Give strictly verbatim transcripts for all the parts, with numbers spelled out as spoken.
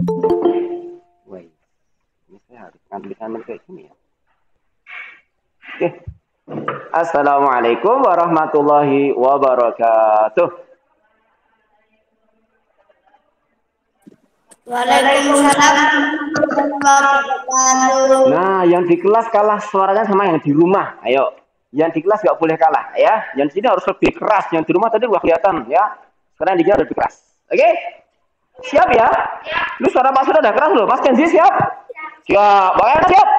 Wah, ini saya harus ngambil-ngambil kayak gini ya. Oke. Assalamualaikum warahmatullahi wabarakatuh. Waalaikumsalam warahmatullahi wabarakatuh. Nah, yang di kelas kalah suaranya sama yang di rumah. Ayo, yang di kelas nggak boleh kalah ya. Yang di sini harus lebih keras. Yang di rumah tadi udah kelihatan ya. Sekarang di sini harus lebih keras. Oke? Siap ya? Lu suara Pak Sudah udah keras loh. Mas Kenzi siap? Siap. Bang Ena siap?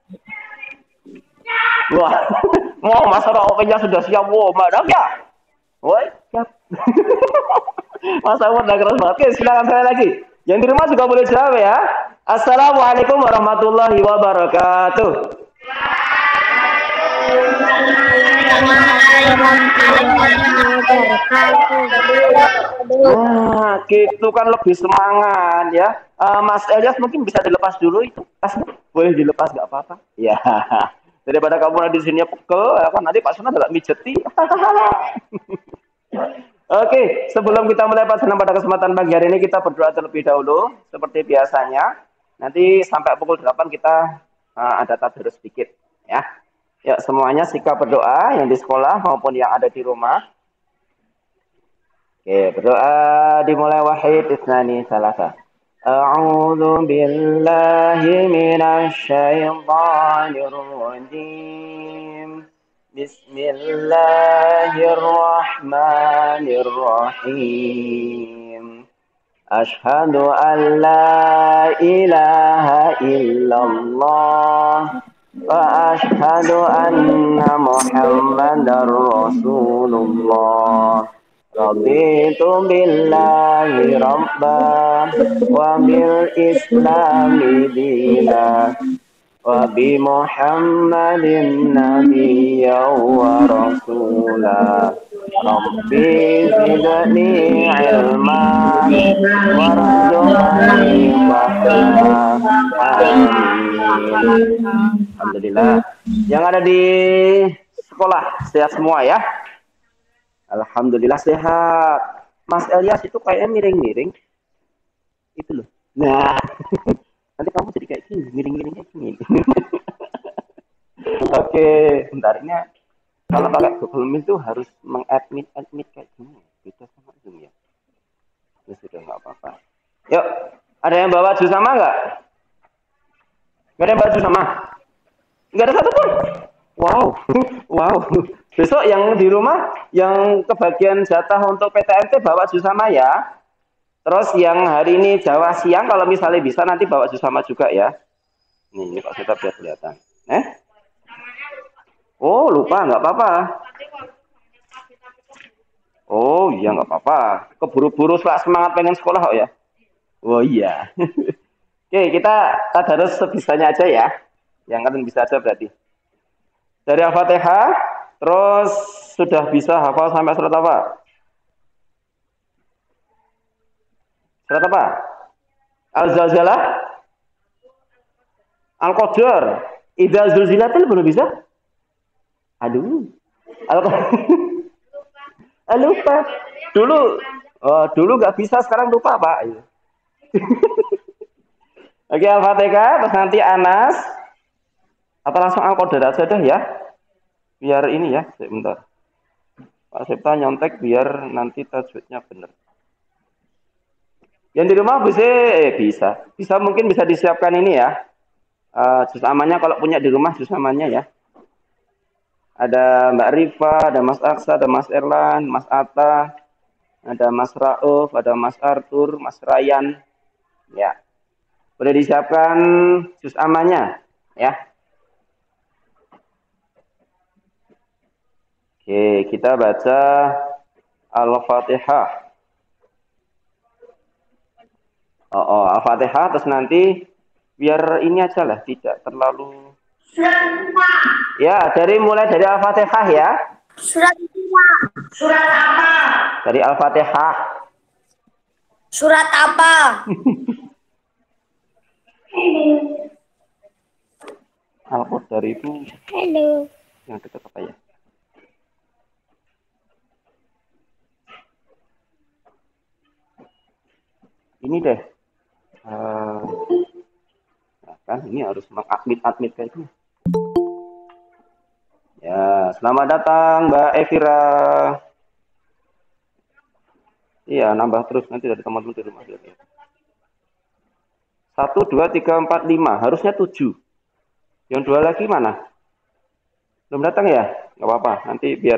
Wah, mau Mas Oke-nya sudah siap. Wow, Mbak Dapya. Woi, siap. Mas Awad udah keras banget. Oke, silakan saya lagi. Yang di rumah juga boleh jawab ya. Assalamualaikum warahmatullahi wabarakatuh. Nah, gitu kan lebih semangat ya. Uh, Mas Elias mungkin bisa dilepas dulu itu. Boleh dilepas nggak apa-apa. Ya. Daripada kamu di sini pegel, ya kan nanti Pak Suna agak mijeti. Oke, sebelum kita mulai pelajaran pada kesempatan pagi hari ini kita berdoa terlebih dahulu seperti biasanya. Nanti sampai pukul delapan kita uh, ada tadarus sedikit ya. Ya, semuanya sikap berdoa yang di sekolah maupun yang ada di rumah. Oke, berdoa dimulai wahid isnani salasa. A'udzu billahi minasy syaithanir rajim. Bismillahirrahmanirrahim. Asyhadu an la ilaha illallah wa asyhadu anna Muhammadar Rasulullah. Raditu billahi rabban wa bil islami dina wa bi Muhammadin nabiyyan wa rasula. Rabbi zidni ilma warzuqni fahma. Amin. Alhamdulillah. Yang ada di sekolah sehat semua ya. Alhamdulillah sehat. Mas Elias itu kayaknya miring-miring. Itu loh. Nah, nanti kamu jadi kayak gini, miring-miring kayak gini. Oke, bentar ini kalau pakai Google Meet itu harus mengadmit admit kayak gini. Beda sama Zoom ya. Ya sudah nggak apa-apa. Yuk, ada yang bawa jus sama nggak? Nggak ada yang bawa jus sama? Nggak ada satupun. Wow, wow. Besok yang di rumah, yang kebagian jatah untuk P T M T bawa jus sama ya. Terus yang hari ini Jawa siang, kalau misalnya bisa nanti bawa jus sama juga ya. Nih, ini Pak Suta biar kelihatan. Eh? Oh, lupa, nggak apa-apa. Oh, iya nggak apa-apa. Keburu-buru semangat pengen sekolah kok ya. Oh iya. Oke, kita tadarus sebisanya aja ya. Yang kan bisa aja berarti. Dari Al-Fatihah, terus sudah bisa hafal sampai surat apa? Surat apa? Al-Zalzalah? Al-Qadar? Idza zulzilatil belum bisa? Aduh. Al-Qadar. lupa. Dulu oh, dulu nggak bisa, sekarang lupa, Pak. Oke, Al-Fatihah, terus nanti Anas. Atau langsung Al-Qadar aja deh ya. Biar ini ya, sebentar. Pak Septa nyontek biar nanti tajwidnya benar. Yang di rumah bisa, eh bisa, bisa mungkin bisa disiapkan ini ya. Uh, jus amannya kalau punya di rumah jus amannya ya. Ada Mbak Rifa, ada Mas Aksa, ada Mas Erlan, Mas Atta, ada Mas Rauf, ada Mas Arthur, Mas Ryan. Ya, boleh disiapkan jus amannya ya. Oke, kita baca Al-Fatihah. Oh, oh Al-Fatihah, terus nanti biar ini aja lah, tidak terlalu. Ya, dari mulai dari Al-Fatihah ya. Surat apa? Surat apa? Dari Al-Fatihah. Surat apa? Al-Qadar itu. Halo. Yang dekat apa ya? Ini deh. Uh, Nah, kan ini harus mengadmit-admit kayak itu. Ya, selamat datang Mbak Evira. Iya, nambah terus nanti dari teman-teman di rumah. Satu, dua, tiga, empat, lima. Harusnya tujuh. Yang dua lagi mana? Belum datang ya? Nggak apa-apa. Nanti biar.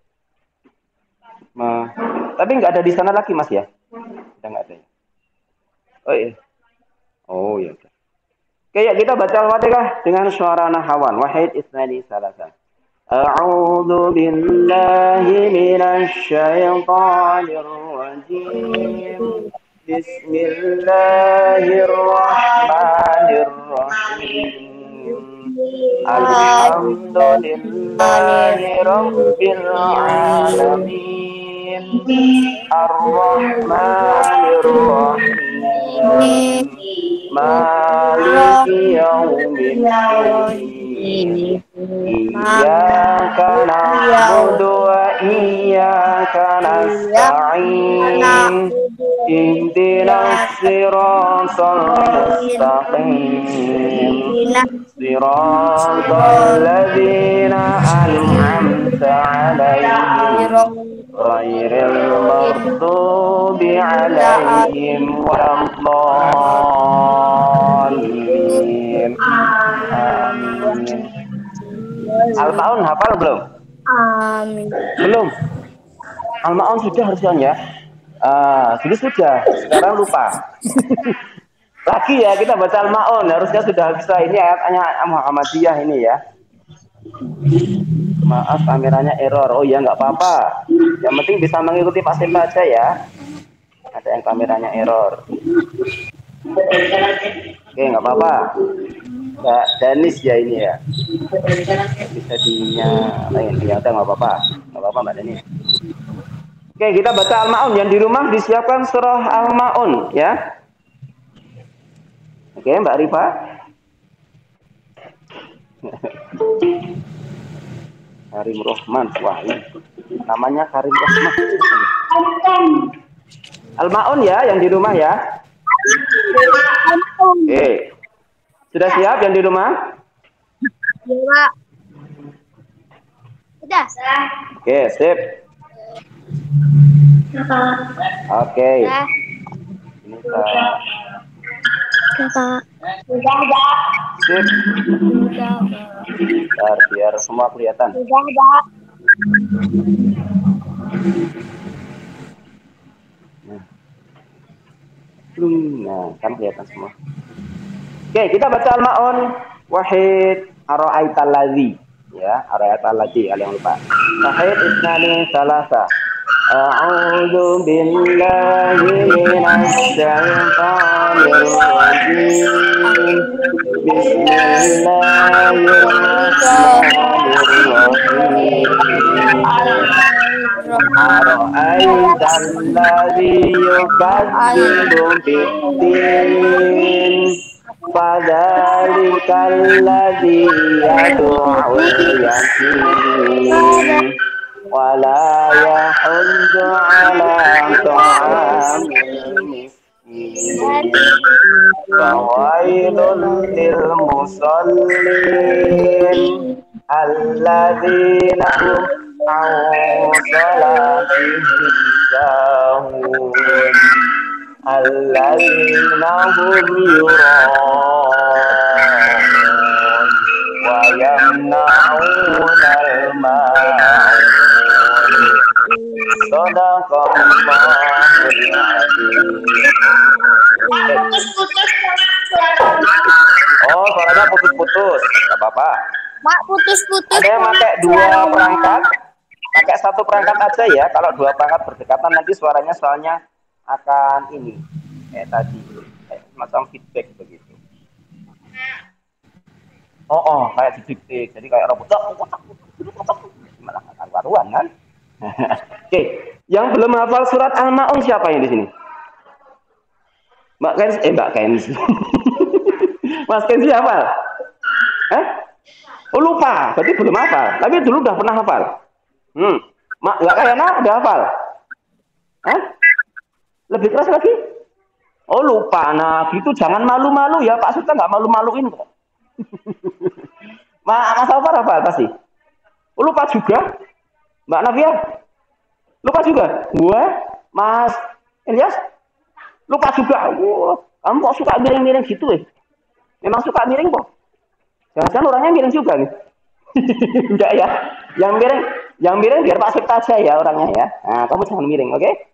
Uh, tapi nggak ada di sana lagi, Mas ya? Udah nggak ada ya? Oh iya. Oh iya. Oke, ya kita baca Al-Fatihah dengan suara nahawan. Wahid isnani salasa. A'udzu billahi minasy syaithanir rajim. Bismillahirrahmanirrahim. Alhamdulillahi rabbil alamin. Ar-Rahmanir-Rahim. Maliki yaumiddin. Iyyaka na'budu wa iyyaka nasta'in. Ihdinas siratal mustaqim. Siratal ladzina an'amta 'alaihim ghairil maghdubi 'alaihim waladdallin. Amin. Al-Ma'un hafal belum? Amin. Belum. Al-Ma'un sudah harusnya ya. Ah, sudah sudah. Sekarang lupa. Lagi ya kita baca Al-Ma'un, harusnya sudah bisa. Ini ayatnya Muhammadiyah ini ya. Maaf kameranya error. Oh ya nggak apa-apa. Yang penting bisa mengikuti Pak Sinta aja ya. Ada yang kameranya error. Oke nggak apa-apa. Mbak Danis ya ini ya. Bisa dinyalain. Ya udah nggak apa-apa. Nggak apa-apa Mbak Danis. Oke kita baca Al-Ma'un. Yang di rumah disiapkan surah Al-Ma'un ya. Oke Mbak Rifa. Karim Rohman. Wah ini namanya Karim Rohman. Al-Ma'un ya yang di rumah ya. Oke. Sudah siap yang di rumah? Ya, Sudah. Oke, sip. Oke. Ini Pak. Kakak. Sudah, Pak. Sip. Sudah, Biar, biar semua kelihatan. Sudah, Pak. Nah. Nah, kan kelihatan semua. Oke, kita baca Al-Ma'un. Wahid ara'aital ladzi. Ya, ara'aital ladzi kalian lupa. Wahid isnani salasa. A'udzu billahi minasy syaithanir rajim. Bismillahirrahmanirrahim. Ara'aital ladzi yukadzibu bid-din. Fadzalikal ladzi yad'ul yatim wa la yahuddu 'ala ta'amil miskin. Fawailun lil musallin alladzina hum 'an salatihim sahun. Alladzina hum yura'un wa yamna'unal ma'un. Shadaqallahul 'azim. Oh, suaranya putus-putus. Enggak apa-apa. Mak putus-putus. Ada yang pakai dua perangkat? Pakai satu perangkat aja ya. Kalau dua perangkat berdekatan nanti suaranya soalnya akan ini kayak tadi kayak macam feedback begitu. Oh, oh kayak didiktik jadi kayak robot malah akan karuan kan. Oke, yang belum hafal surat Al-Ma'un siapa yang di sini? Mbak Kens, eh Mbak Kens. Mas Kens hafal? Eh? Oh lupa, berarti belum hafal. Tapi dulu udah pernah hafal. Hmm, Mak nggak kayak nah udah hafal? Hah? Lebih keras lagi? Oh lupa, nah gitu jangan malu-malu ya Pak Seta nggak malu-maluin kok. Mas Alvar apa pasti? Oh, lupa juga, Mbak Navia, lupa juga. Gue, Mas Elias, lupa juga. Wah, kamu kok suka miring-miring gitu ya? Memang suka miring kok. Jangan-jangan orangnya miring juga nih. Enggak ya, yang miring, yang miring biar Pak Seta aja ya orangnya ya. Nah, kamu jangan miring, oke? Okay?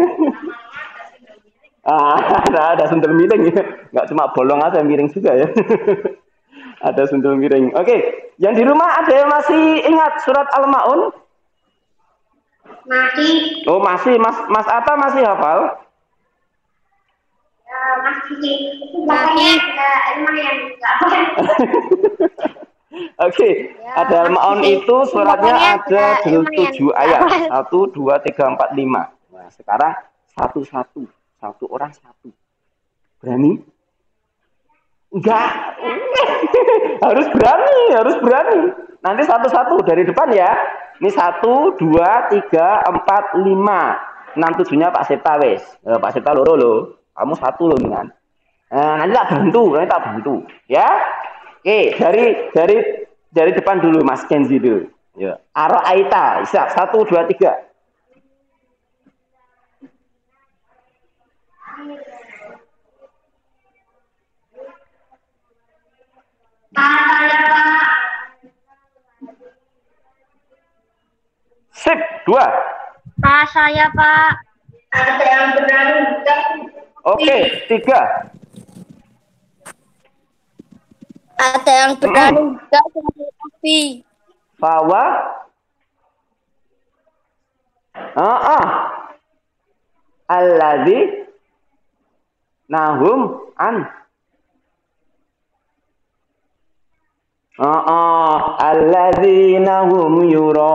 Ah, ada, ada sundel miring ya. Nggak cuma bolong aja miring juga ya. Ada sundel miring. Oke, yang di rumah ada yang masih ingat surat Al-Maun? Masih. Oh masih, Mas Mas Atta masih hafal? Uh, masih. Masih. Lumayan. Oke, ya, ada Al-Maun itu suratnya ada tujuh ayat. Satu, dua, tiga, empat, lima. Nah, sekarang satu-satu. Satu orang satu. Berani? Enggak. Harus berani, harus berani. Nanti satu-satu dari depan ya. Ini satu, dua, tiga, empat, lima. Enam tujuhnya Pak Septa wes. Eh, Pak Septa loro lo. Kamu satu loh kan. Nah, nanti tak bantu, nanti tak bantu. Ya. Oke, dari dari dari depan dulu Mas Kenzi dulu. Ya. Aro'aita. Siap. Satu, dua, tiga. Sip, dua. Pak saya Pak. Ada yang berani. Oke, tiga. Ada yang berani juga dengan api. Fawa. Ah, ah. Alladzi nahum an. Ah, ah. Alladzina hum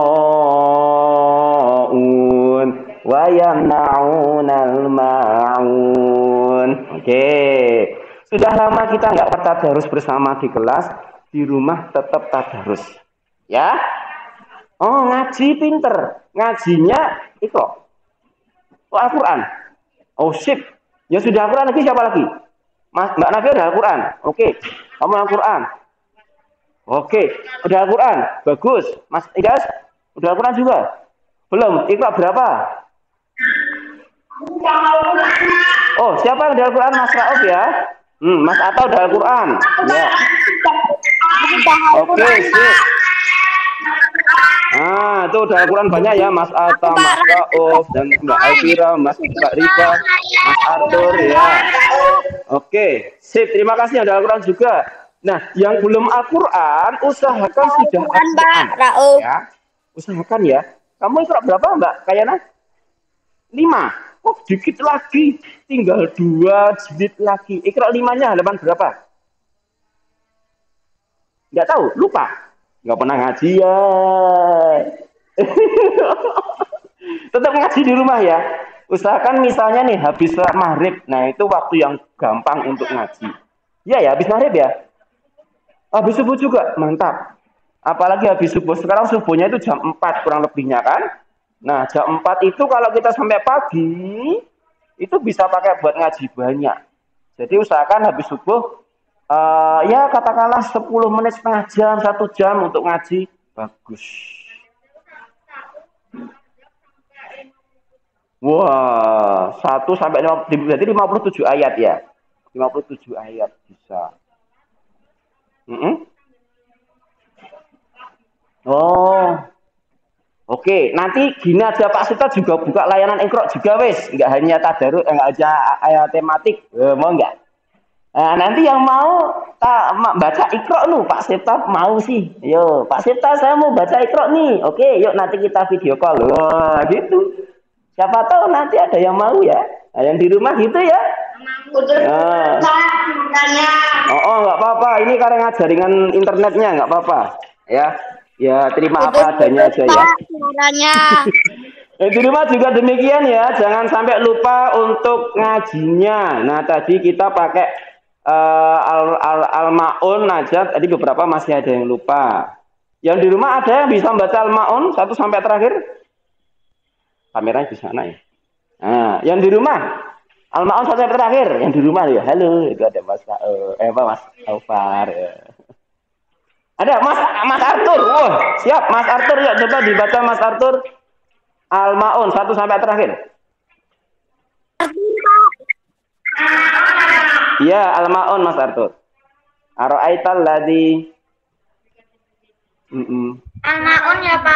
yura'un wa yamna'unal ma'un. Oke. Sudah lama kita nggak tadarus bersama di kelas, di rumah tetap tadarus. Ya? Oh, ngaji pinter. Ngajinya Iqra. Oh, Al-Quran. Oh, sip. Ya sudah Al-Quran lagi siapa lagi? Mas, Mbak Navia udah Al-Quran. Oke. Kamu Al-Quran. Oke. Udah Al-Quran. Bagus. Mas Idas, udah Al-Quran juga? Belum. Iqra berapa? Oh, siapa yang udah Al-Quran? Mas Rauf ya? Hmm, Mas Atta udah Al-Quran. Ya. Oke, sip. Ah, itu udah Al-Quran banyak ya, Mas Atta, Mas Rauf, dan Mbak Elvira, Mas Mbak Rifa, Mas Arthur ya. Oke, sip. Terima kasih yang udah Al-Quran juga. Nah, yang belum Al-Quran, usahakan sudah Al-Quran. Ya, usahakan ya. Kamu ikut berapa, Mbak Kayana? Lima. Oh, dikit lagi. Tinggal dua jilid lagi. Ikra limanya halaman berapa? Nggak tahu, lupa. Nggak pernah ngaji ya. Tetap ngaji di rumah ya. Usahakan misalnya nih, habis maghrib. Nah, itu waktu yang gampang untuk ngaji. Iya ya, habis maghrib ya. Habis subuh juga, mantap. Apalagi habis subuh. Sekarang subuhnya itu jam empat kurang lebihnya kan. Nah, jam empat itu kalau kita sampai pagi, itu bisa pakai buat ngaji banyak. Jadi usahakan habis subuh, uh, ya katakanlah sepuluh menit, setengah jam, satu jam untuk ngaji. Bagus. Wah, satu sampai lima, jadi lima puluh tujuh ayat ya. lima puluh tujuh ayat bisa. Mm -hmm. Oh, oke. Nanti gini aja Pak Sita juga buka layanan Iqra juga wes, nggak hanya tadarus, nggak aja ayat tematik, eh, mau nggak? Nah, nanti yang mau tak baca Iqra lu Pak Sita mau sih, yo Pak Sita saya mau baca Iqra nih, oke, yuk nanti kita video call, wah gitu. Siapa tahu nanti ada yang mau ya, nah, yang di rumah gitu ya. Nah. Oh, oh nggak apa-apa. Ini karena jaringan internetnya nggak apa-apa. Ya, ya terima apa adanya aja ya. Di rumah juga demikian ya. Jangan sampai lupa untuk ngajinya. Nah tadi kita pakai uh, Al-Maun aja. Tadi beberapa masih ada yang lupa. Yang di rumah ada yang bisa membaca Al-Maun satu sampai terakhir. Kameranya di sana ya. Nah, yang di rumah Al-Maun satu sampai terakhir yang di rumah ya. Halo, itu ada Mas uh, eh apa Mas Alfar ya. Ada Mas Mas Arthur. Wah, siap Mas Arthur ya, coba dibaca Mas Arthur. Al-Maun satu sampai terakhir. Iya, Al-Maun Mas Arthur. Ara'aital ladzi Mm-mm. Al-Maun ya Pak.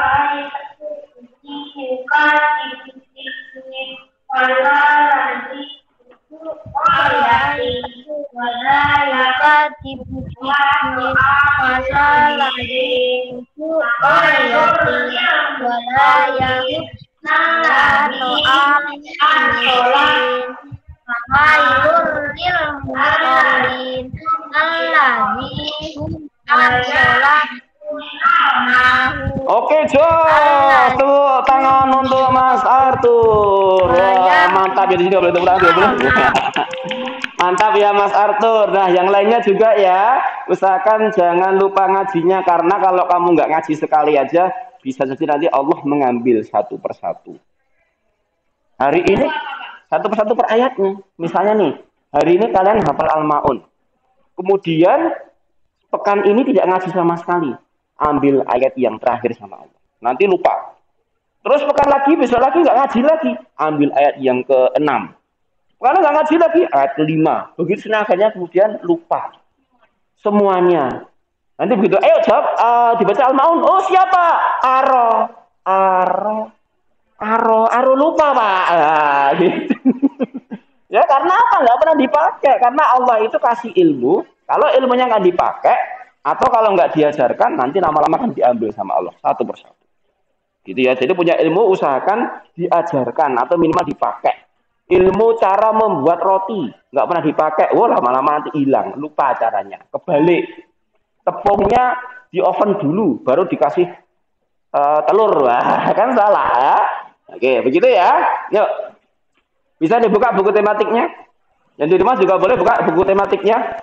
Oke, jos. Tepuk tangan untuk Mas Arthur. Wah, mantap ya di sini boleh tepuk tangan boleh. Mantap ya Mas Arthur. Nah, yang lainnya juga ya, usahakan jangan lupa ngajinya karena kalau kamu nggak ngaji sekali aja, bisa jadi nanti Allah mengambil satu persatu. Hari ini satu persatu per ayatnya. Misalnya nih, hari ini kalian hafal Al-Maun. Kemudian pekan ini tidak ngaji sama sekali. Ambil ayat yang terakhir sama Allah. Nanti lupa. Terus pekan lagi, besok lagi nggak ngaji lagi. Ambil ayat yang keenam. Kalau nggak ngaji lagi, ayat kelima. Begitu senaganya kemudian lupa. Semuanya. Nanti begitu, ayo jawab, uh, dibaca Al-Maun. Oh siapa? Aro. Aro. Aro. Aro lupa Pak. Ah, gitu. Ya karena apa? Nggak pernah dipakai. Karena Allah itu kasih ilmu. Kalau ilmunya nggak dipakai, atau kalau nggak diajarkan, nanti lama-lama akan diambil sama Allah satu persatu. Gitu ya. Jadi punya ilmu usahakan diajarkan atau minimal dipakai. Ilmu cara membuat roti nggak pernah dipakai, wah lama-lama nanti hilang, lupa caranya. Kebalik, tepungnya di oven dulu, baru dikasih uh, telur, wah kan salah ya. Oke, begitu ya. Yuk, bisa dibuka buku tematiknya. Yang di rumah juga boleh buka buku tematiknya.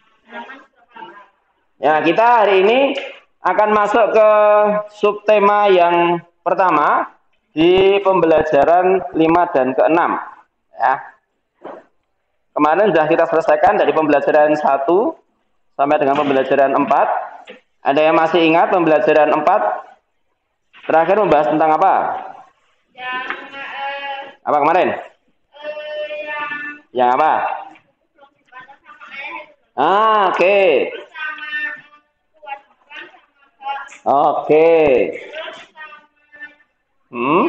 Ya, kita hari ini akan masuk ke subtema yang pertama di pembelajaran lima dan keenam. Ya. Kemarin sudah kita selesaikan dari pembelajaran satu sampai dengan pembelajaran empat. Ada yang masih ingat pembelajaran empat? Terakhir membahas tentang apa? Yang, uh, apa kemarin? Uh, yang, yang apa? Ah, oke. Okay. Oke. Okay. Hmm?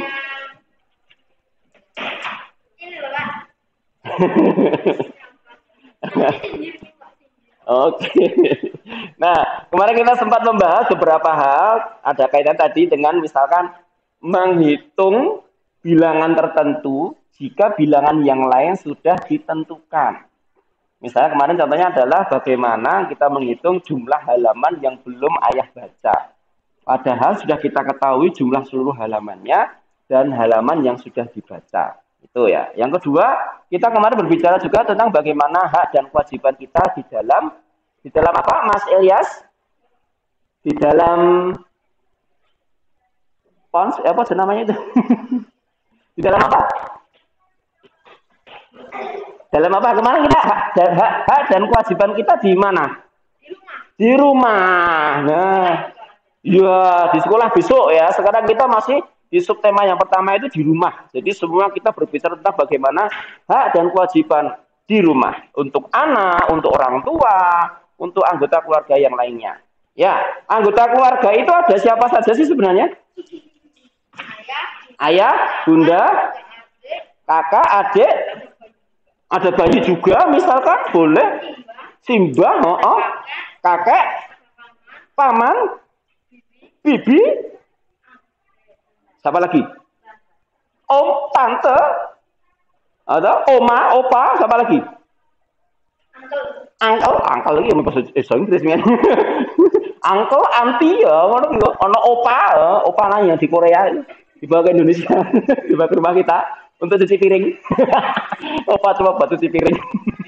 Oke. Nah, kemarin kita sempat membahas beberapa hal, ada kaitan tadi dengan misalkan menghitung bilangan tertentu jika bilangan yang lain sudah ditentukan. Misalnya kemarin contohnya adalah bagaimana kita menghitung jumlah halaman yang belum ayah baca. Padahal sudah kita ketahui jumlah seluruh halamannya dan halaman yang sudah dibaca. Itu ya. Yang kedua, kita kemarin berbicara juga tentang bagaimana hak dan kewajiban kita di dalam di dalam apa, Mas Elias? Di dalam pons apa namanya itu? Di dalam apa? Dalam apa? Kemarin kita hak, hak, hak dan kewajiban kita di mana? Di rumah. Di rumah. Nah, ya di sekolah besok ya. Sekarang kita masih di subtema yang pertama itu di rumah. Jadi semua kita berbicara tentang bagaimana hak dan kewajiban di rumah untuk anak, untuk orang tua, untuk anggota keluarga yang lainnya. Ya, anggota keluarga itu ada siapa saja sih sebenarnya? Ayah, bunda, kakak, adik, ada bayi juga misalkan, boleh. Simbah, oh, oh. Kakek, paman, bibi, siapa lagi? Om, tante, ada oma, opa, siapa lagi? Uncle, uncle lagi yang bahasa Inggris kan? Uncle, auntie ya, ono opa, opa nanya di Korea, dibawa ke Indonesia, dibawa ke rumah kita untuk cuci piring. Opa coba buat cuci piring.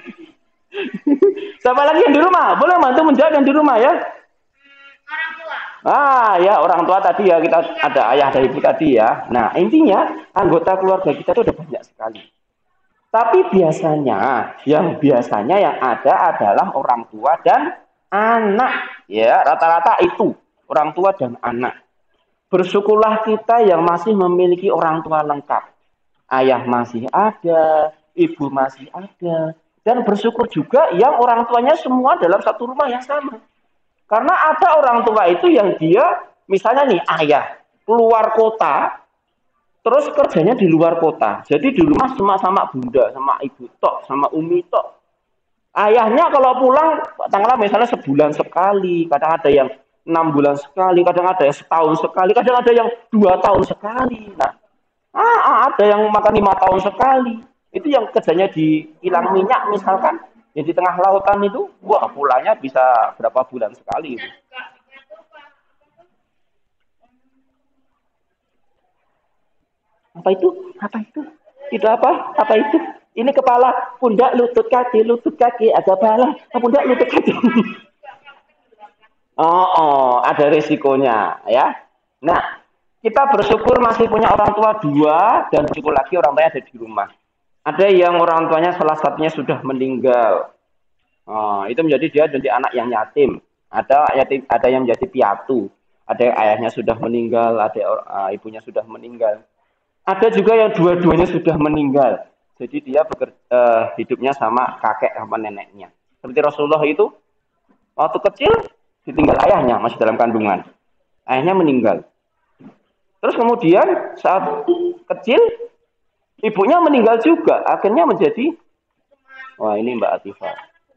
Siapa lagi yang di rumah? Boleh bantu menjawab yang di rumah ya? Orang tua. Ah ya, orang tua tadi ya, kita ada ayah dan ibu tadi ya. Nah intinya anggota keluarga kita itu ada banyak sekali. Tapi biasanya, yang biasanya yang ada adalah orang tua dan anak. Ya, rata-rata itu orang tua dan anak. Bersyukurlah kita yang masih memiliki orang tua lengkap. Ayah masih ada, ibu masih ada. Dan bersyukur juga yang orang tuanya semua dalam satu rumah yang sama. Karena ada orang tua itu yang dia, misalnya nih ayah, keluar kota, terus kerjanya di luar kota. Jadi di rumah cuma sama bunda, sama ibu tok, sama umi tok. Ayahnya kalau pulang, tanggal misalnya sebulan sekali, kadang ada yang enam bulan sekali, kadang ada yang setahun sekali, kadang ada yang dua tahun sekali. Nah, ah, ada yang makan lima tahun sekali. Itu yang kerjanya di kilang minyak misalkan, yang di tengah lautan itu, wah pulangnya bisa berapa bulan sekali itu. Apa itu? Apa itu? Itu apa? Apa itu? Ini kepala, pundak, lutut, kaki, lutut, kaki, ada bala, pundak, lutut, kaki. Oh, oh, ada resikonya, ya. Nah, kita bersyukur masih punya orang tua dua dan bersyukur lagi orang tuanya ada di rumah. Ada yang orang tuanya salah satunya sudah meninggal. Oh, itu menjadi dia jadi anak yang yatim. Ada yatim, ada yang menjadi piatu. Ada yang ayahnya sudah meninggal, ada uh, ibunya sudah meninggal. Ada juga yang dua-duanya sudah meninggal. Jadi dia bekerja, uh, hidupnya sama kakek sama neneknya. Seperti Rasulullah itu, waktu kecil ditinggal ayahnya, masih dalam kandungan. Ayahnya meninggal. Terus kemudian saat kecil, ibunya meninggal juga. Akhirnya menjadi, wah ini Mbak Atifah.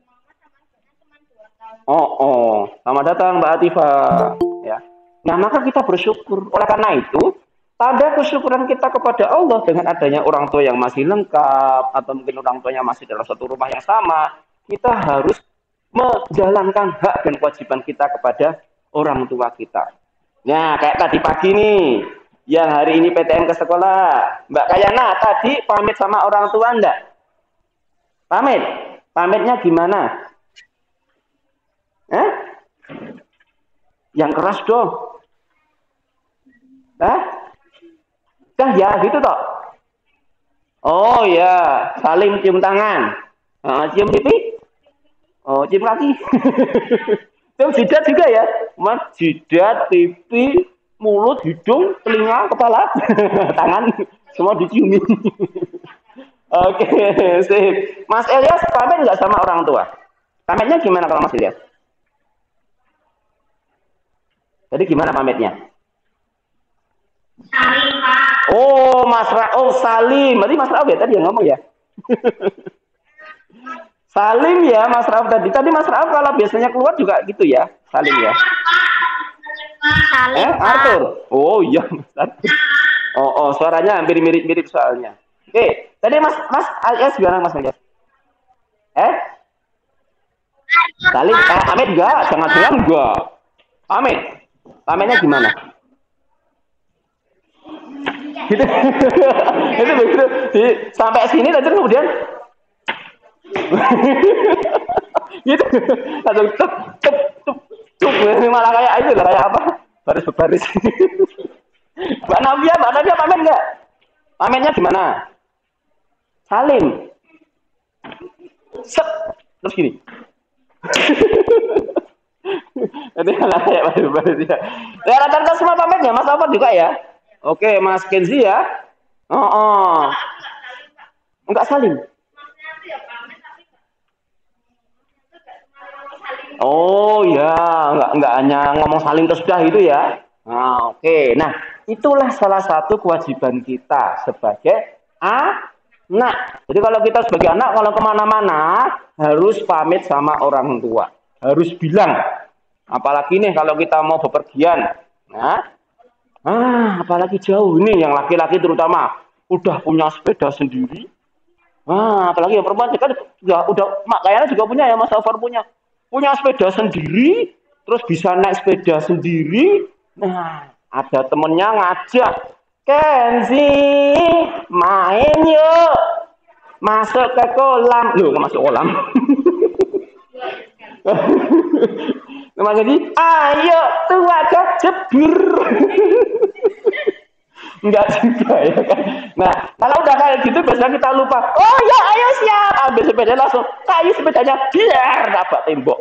Oh, oh, selamat datang Mbak Atifah. Ya. Nah maka kita bersyukur. Oleh karena itu, tanda kesyukuran kita kepada Allah dengan adanya orang tua yang masih lengkap atau mungkin orang tuanya masih dalam satu rumah yang sama, kita harus menjalankan hak dan kewajiban kita kepada orang tua kita. Nah, kayak tadi pagi nih, yang hari ini P T M ke sekolah, Mbak Kayana tadi pamit sama orang tua enggak? Pamit? Pamitnya gimana? Eh? Yang keras dong. Hah? Dah ya gitu toh. Oh ya, saling cium tangan. Nah, cium pipi. Oh, cium kaki. Cium jidat juga ya. Mas jidat, pipi, mulut, hidung, telinga, kepala, tangan semua diciumi. Oke, sip. Mas Elias pamit nggak sama orang tua? Pamitnya gimana kalau Mas Elias? Jadi gimana pamitnya? Salim, Pak. Oh, Mas Ra oh Salim. Berarti Mas Rauf ya tadi yang ngomong ya? Salim ya, Mas Rauf tadi. Tadi Mas Rauf kalau biasanya keluar juga gitu ya? Salim ya? Salim, eh, Arthur? Oh iya, Mas Arthur. Oh, oh, suaranya hampir mirip-mirip soalnya. Oke, tadi Mas Mas Alias gimana Mas Alias? Eh? Salim, eh, Amit enggak? Jangan bilang enggak. Amit, pamitnya gimana? Gitu. Itu begitu. Sampai sini tadi kemudian gitu. Langsung tup tup tup tup malah kayak itu lah kayak apa? Baris berbaris. Mbak Navia, Mbak Navia pamit enggak? Pamitnya gimana? Salim. Sep. Terus gini. Nanti malah kayak baris berbaris ya. Ya rata-rata semua pamitnya Mas Alfred juga ya? Oke, Mas Kenzi ya. Oh, oh. Enggak salim. Oh ya, enggak enggak hanya ngomong salim terus sudah itu ya. Nah, oke. Nah, itulah salah satu kewajiban kita sebagai anak. Jadi kalau kita sebagai anak, kalau kemana-mana harus pamit sama orang tua. Harus bilang. Apalagi nih kalau kita mau bepergian. Nah, Ah, apalagi jauh ini yang laki-laki terutama udah punya sepeda sendiri. Ah, apalagi yang perempuan kan juga udah mak kayaknya juga punya ya Mas Alfar punya. Punya sepeda sendiri, terus bisa naik sepeda sendiri. Nah, ada temennya ngajak, "Kenzi, main yuk. Masuk ke kolam." Loh, masuk kolam. Mas Kenzi, "Ayo, tuh aja jebur." Enggak juga ya kan. Nah, kalau udah kayak gitu biasanya kita lupa. Oh ya, ayo siap. Ambil sepeda langsung kayu sepedanya biar dapat tembok.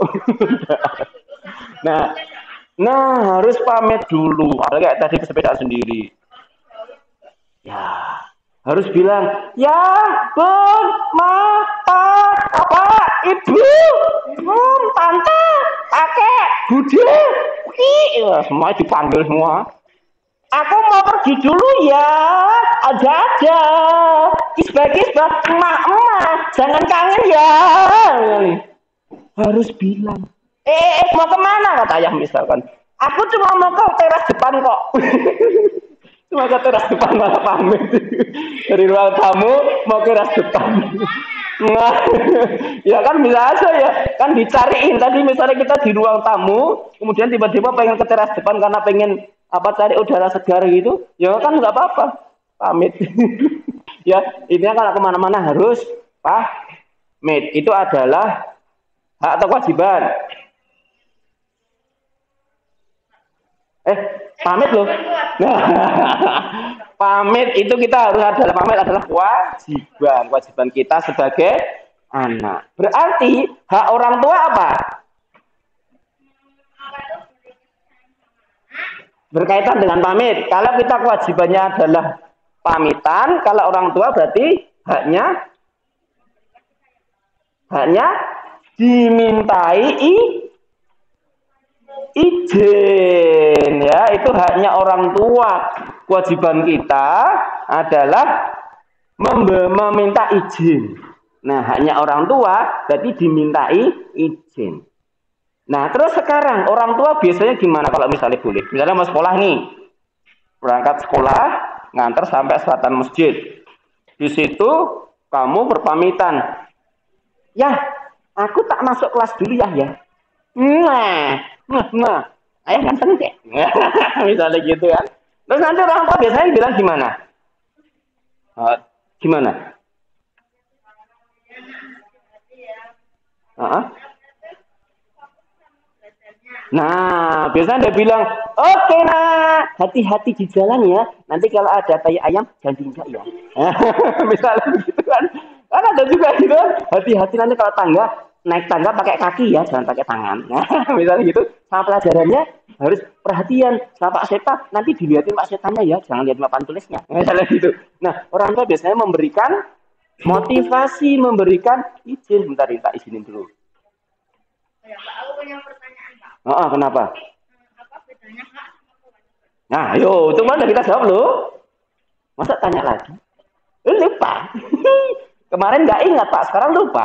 Nah, nah harus pamit dulu. Apalagi kayak tadi sepeda sendiri. Ya, harus bilang, ya, bun, ma, pa, apa, ibu, om, tante, kakek, bude, ya, semua dipanggil semua. Aku mau pergi dulu ya, ada-ada, kisbah-kisbah, emak-emak, jangan kangen ya. Harus bilang, eh, mau kemana kata ayah misalkan. Aku cuma mau ke teras depan kok. Cuma ke teras depan malah pamit. Dari ruang tamu mau ke teras depan. Nah, ya kan bisa aja ya. Kan dicariin tadi misalnya kita di ruang tamu, kemudian tiba-tiba pengen ke teras depan karena pengen apa cari udara segar gitu, ya kan nggak apa-apa. Pamit. Ya, intinya kalau kemana-mana harus pamit. Itu adalah hak atau kewajiban. Eh, pamit loh. Nah, pamit itu kita harus adalah pamit adalah kewajiban, kewajiban kita sebagai anak. Berarti hak orang tua apa? Berkaitan dengan pamit. Kalau kita kewajibannya adalah pamitan, kalau orang tua berarti haknya haknya dimintai i izin ya, itu haknya orang tua. Kewajiban kita adalah meminta izin. Nah, haknya orang tua berarti dimintai izin. Nah, terus sekarang orang tua biasanya gimana kalau misalnya boleh? Misalnya mau sekolah nih, berangkat sekolah, nganter sampai selatan masjid. Di situ kamu berpamitan. Ya, aku tak masuk kelas dulu ya ya. Nah, nah, nah, ayah ganteng deh. Misalnya gitu kan. Terus nanti orang tua biasanya bilang gimana? Uh, gimana? Uh -huh. Nah, biasanya dia bilang, oke okay, nak, hati-hati di jalan ya. Nanti kalau ada tai ayam, jangan diinjak ya. Misalnya gitu kan. Kan ada juga gitu kan. Hati-hati nanti kalau tangga, naik tangga pakai kaki ya, jangan pakai tangan. Nah, misalnya gitu. Sama pelajarannya harus perhatian. Sama Pak Sepa, nanti dilihatin Pak Setanya ya, jangan lihat papan tulisnya. Misalnya gitu. Nah, orang tua biasanya memberikan motivasi, memberikan izin. Bentar, tak izinin dulu. Ya, Pak, aku punya pertanyaan, Pak. Oh, kenapa? Apa bedanya hak sama kewajiban? Nah, yo, itu mana kita jawab loh. Masa tanya lagi? Eh, lupa. Kemarin nggak ingat Pak, sekarang lupa.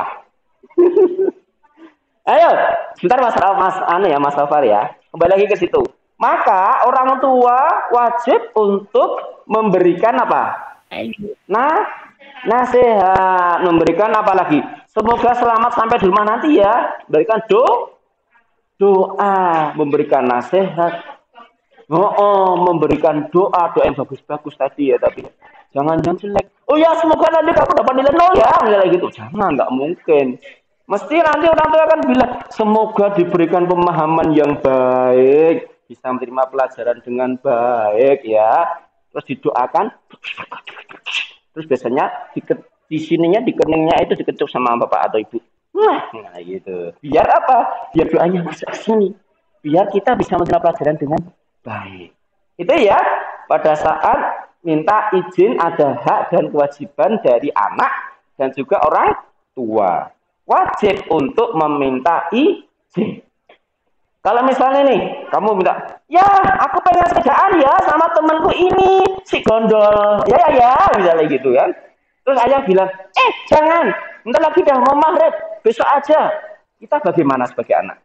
Ayo, sebentar Mas Mas ane ya Mas Alvar ya. Kembali lagi ke situ. Maka orang tua wajib untuk memberikan apa? Nah, nasihat, memberikan apa lagi? Semoga selamat sampai di rumah nanti ya. Berikan do, doa, memberikan nasihat. Oh, oh, memberikan doa, doa yang bagus-bagus tadi ya, tapi jangan jangan jelek. Oh ya, semoga nanti kamu dapat nilai nol ya, nilai gitu. Jangan, nggak mungkin. Mesti nanti orang tua akan bilang, semoga diberikan pemahaman yang baik, bisa menerima pelajaran dengan baik ya. Terus didoakan. Terus biasanya di, di sininya di keningnya itu dikecup sama bapak atau ibu. Nah, nah gitu. Biar apa? Biar doanya masuk ke sini. Biar kita bisa menerima pelajaran dengan baik. Itu ya, pada saat minta izin ada hak dan kewajiban dari anak dan juga orang tua. Wajib untuk meminta izin. Kalau misalnya nih, kamu minta, ya aku pengen sepedaan ya sama temanku ini, si gondol. Ya ya ya, misalnya gitu kan. Terus ayah bilang, eh jangan, bentar lagi dah mau maghrib, besok aja. Kita bagaimana sebagai anak?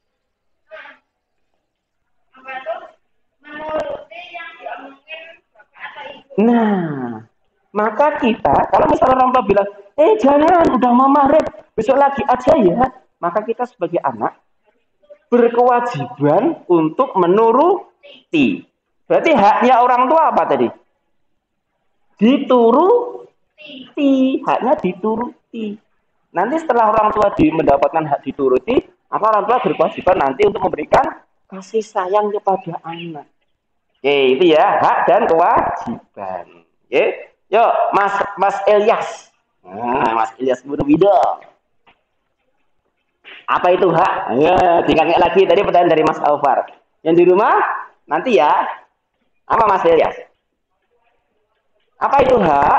Nah, maka kita, kalau misalnya orang tua bilang, eh jangan, udah mau maghrib, besok lagi aja ya. Maka kita sebagai anak, berkewajiban untuk menuruti. Berarti haknya orang tua apa tadi? Dituruti. Haknya dituruti. Nanti setelah orang tua di, mendapatkan hak dituruti, maka orang tua berkewajiban nanti untuk memberikan kasih sayang kepada anak. Oke, itu ya hak dan kewajiban. Oke, yuk Mas Mas Ilyas. Nah, Mas Ilyas Burubido. Apa itu hak? Ya, diingat lagi tadi pertanyaan dari Mas Alvar. Yang di rumah nanti ya. Apa Mas Ilyas? Apa itu hak?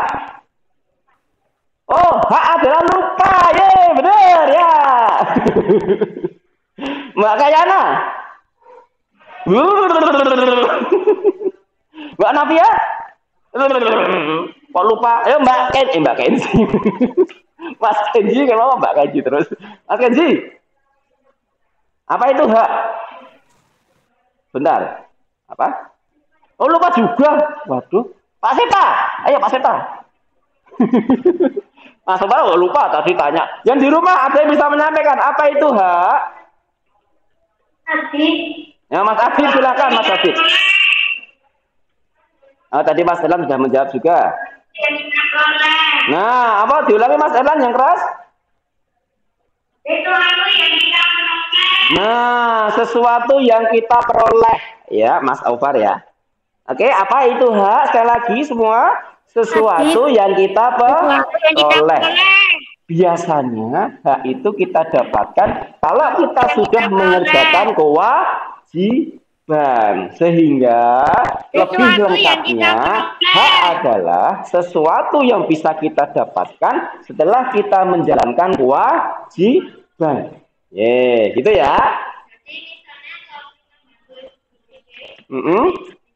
Oh, hak adalah lupa. Ye, benar ya. Mbak Kayana. Mbak Navia. Kok lupa? Ayo Mbak Ken, eh, Mbak Kenzi. Mas Kenzi kenapa Mbak Kenzi terus? Mas Kenzi. Apa itu hak? Bentar. Apa? Oh, lupa juga. Waduh. Pak Seta. Ayo Pak Seta. Mas Seta oh, lupa tadi tanya. Yang di rumah ada yang bisa menyampaikan apa itu hak? Adit. Ya Mas Adit silakan Mas Adit. Oh, tadi Mas Erlan sudah menjawab juga. Nah, apa diulangi Mas Erlan yang keras? Itu aku yang kita peroleh. Nah, sesuatu yang kita peroleh ya, Mas Aufar ya. Oke, apa itu hak? Sekali lagi semua, sesuatu yang kita peroleh. Biasanya hak itu kita dapatkan kalau kita sudah mengerjakan kewajiban, sehingga lebih lengkapnya hak adalah sesuatu yang bisa kita dapatkan setelah kita menjalankan kewajiban. Ye, gitu ya. Mm-mm.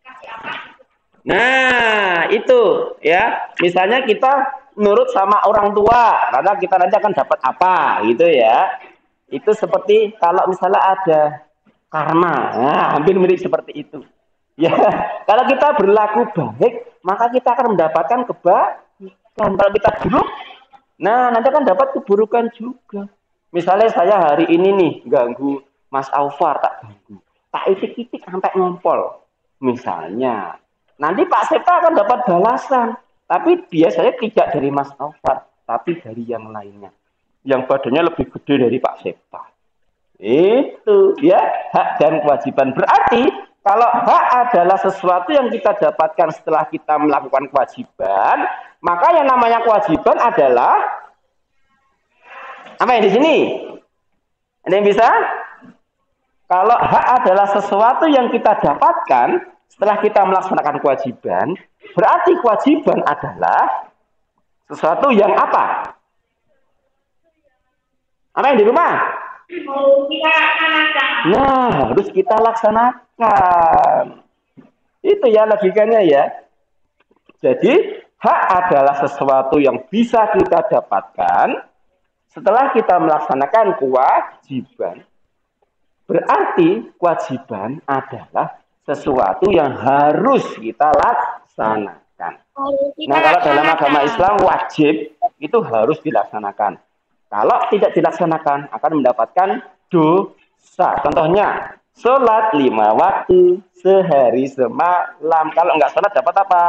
Nah, itu ya. Misalnya kita nurut sama orang tua, karena kita nanti akan dapat apa, gitu ya. Itu seperti kalau misalnya ada karma, nah, hampir mirip seperti itu. Ya, kalau kita berlaku baik, maka kita akan mendapatkan kebaikan. Kalau kita buruk, nah nanti akan dapat keburukan juga. Misalnya saya hari ini nih ganggu Mas Aufar, tak ganggu, tak itik-itik sampai ngompol. Misalnya, nanti Pak Septa akan dapat balasan, tapi biasanya tidak dari Mas Aufar, tapi dari yang lainnya, yang badannya lebih gede dari Pak Septa. Itu ya hak dan kewajiban. Berarti kalau hak adalah sesuatu yang kita dapatkan setelah kita melakukan kewajiban, maka yang namanya kewajiban adalah apa yang di sini? Ada yang bisa? Kalau hak adalah sesuatu yang kita dapatkan setelah kita melaksanakan kewajiban, berarti kewajiban adalah sesuatu yang apa? Apa yang di rumah? Kita laksanakan. Nah, harus kita laksanakan. Itu ya logikanya ya. Jadi, hak adalah sesuatu yang bisa kita dapatkan setelah kita melaksanakan kewajiban. Berarti kewajiban adalah sesuatu yang harus kita laksanakan. Nah, kalau dalam agama Islam wajib itu harus dilaksanakan. Kalau tidak dilaksanakan akan mendapatkan dosa. Contohnya, sholat lima waktu sehari semalam. Kalau nggak sholat dapat apa?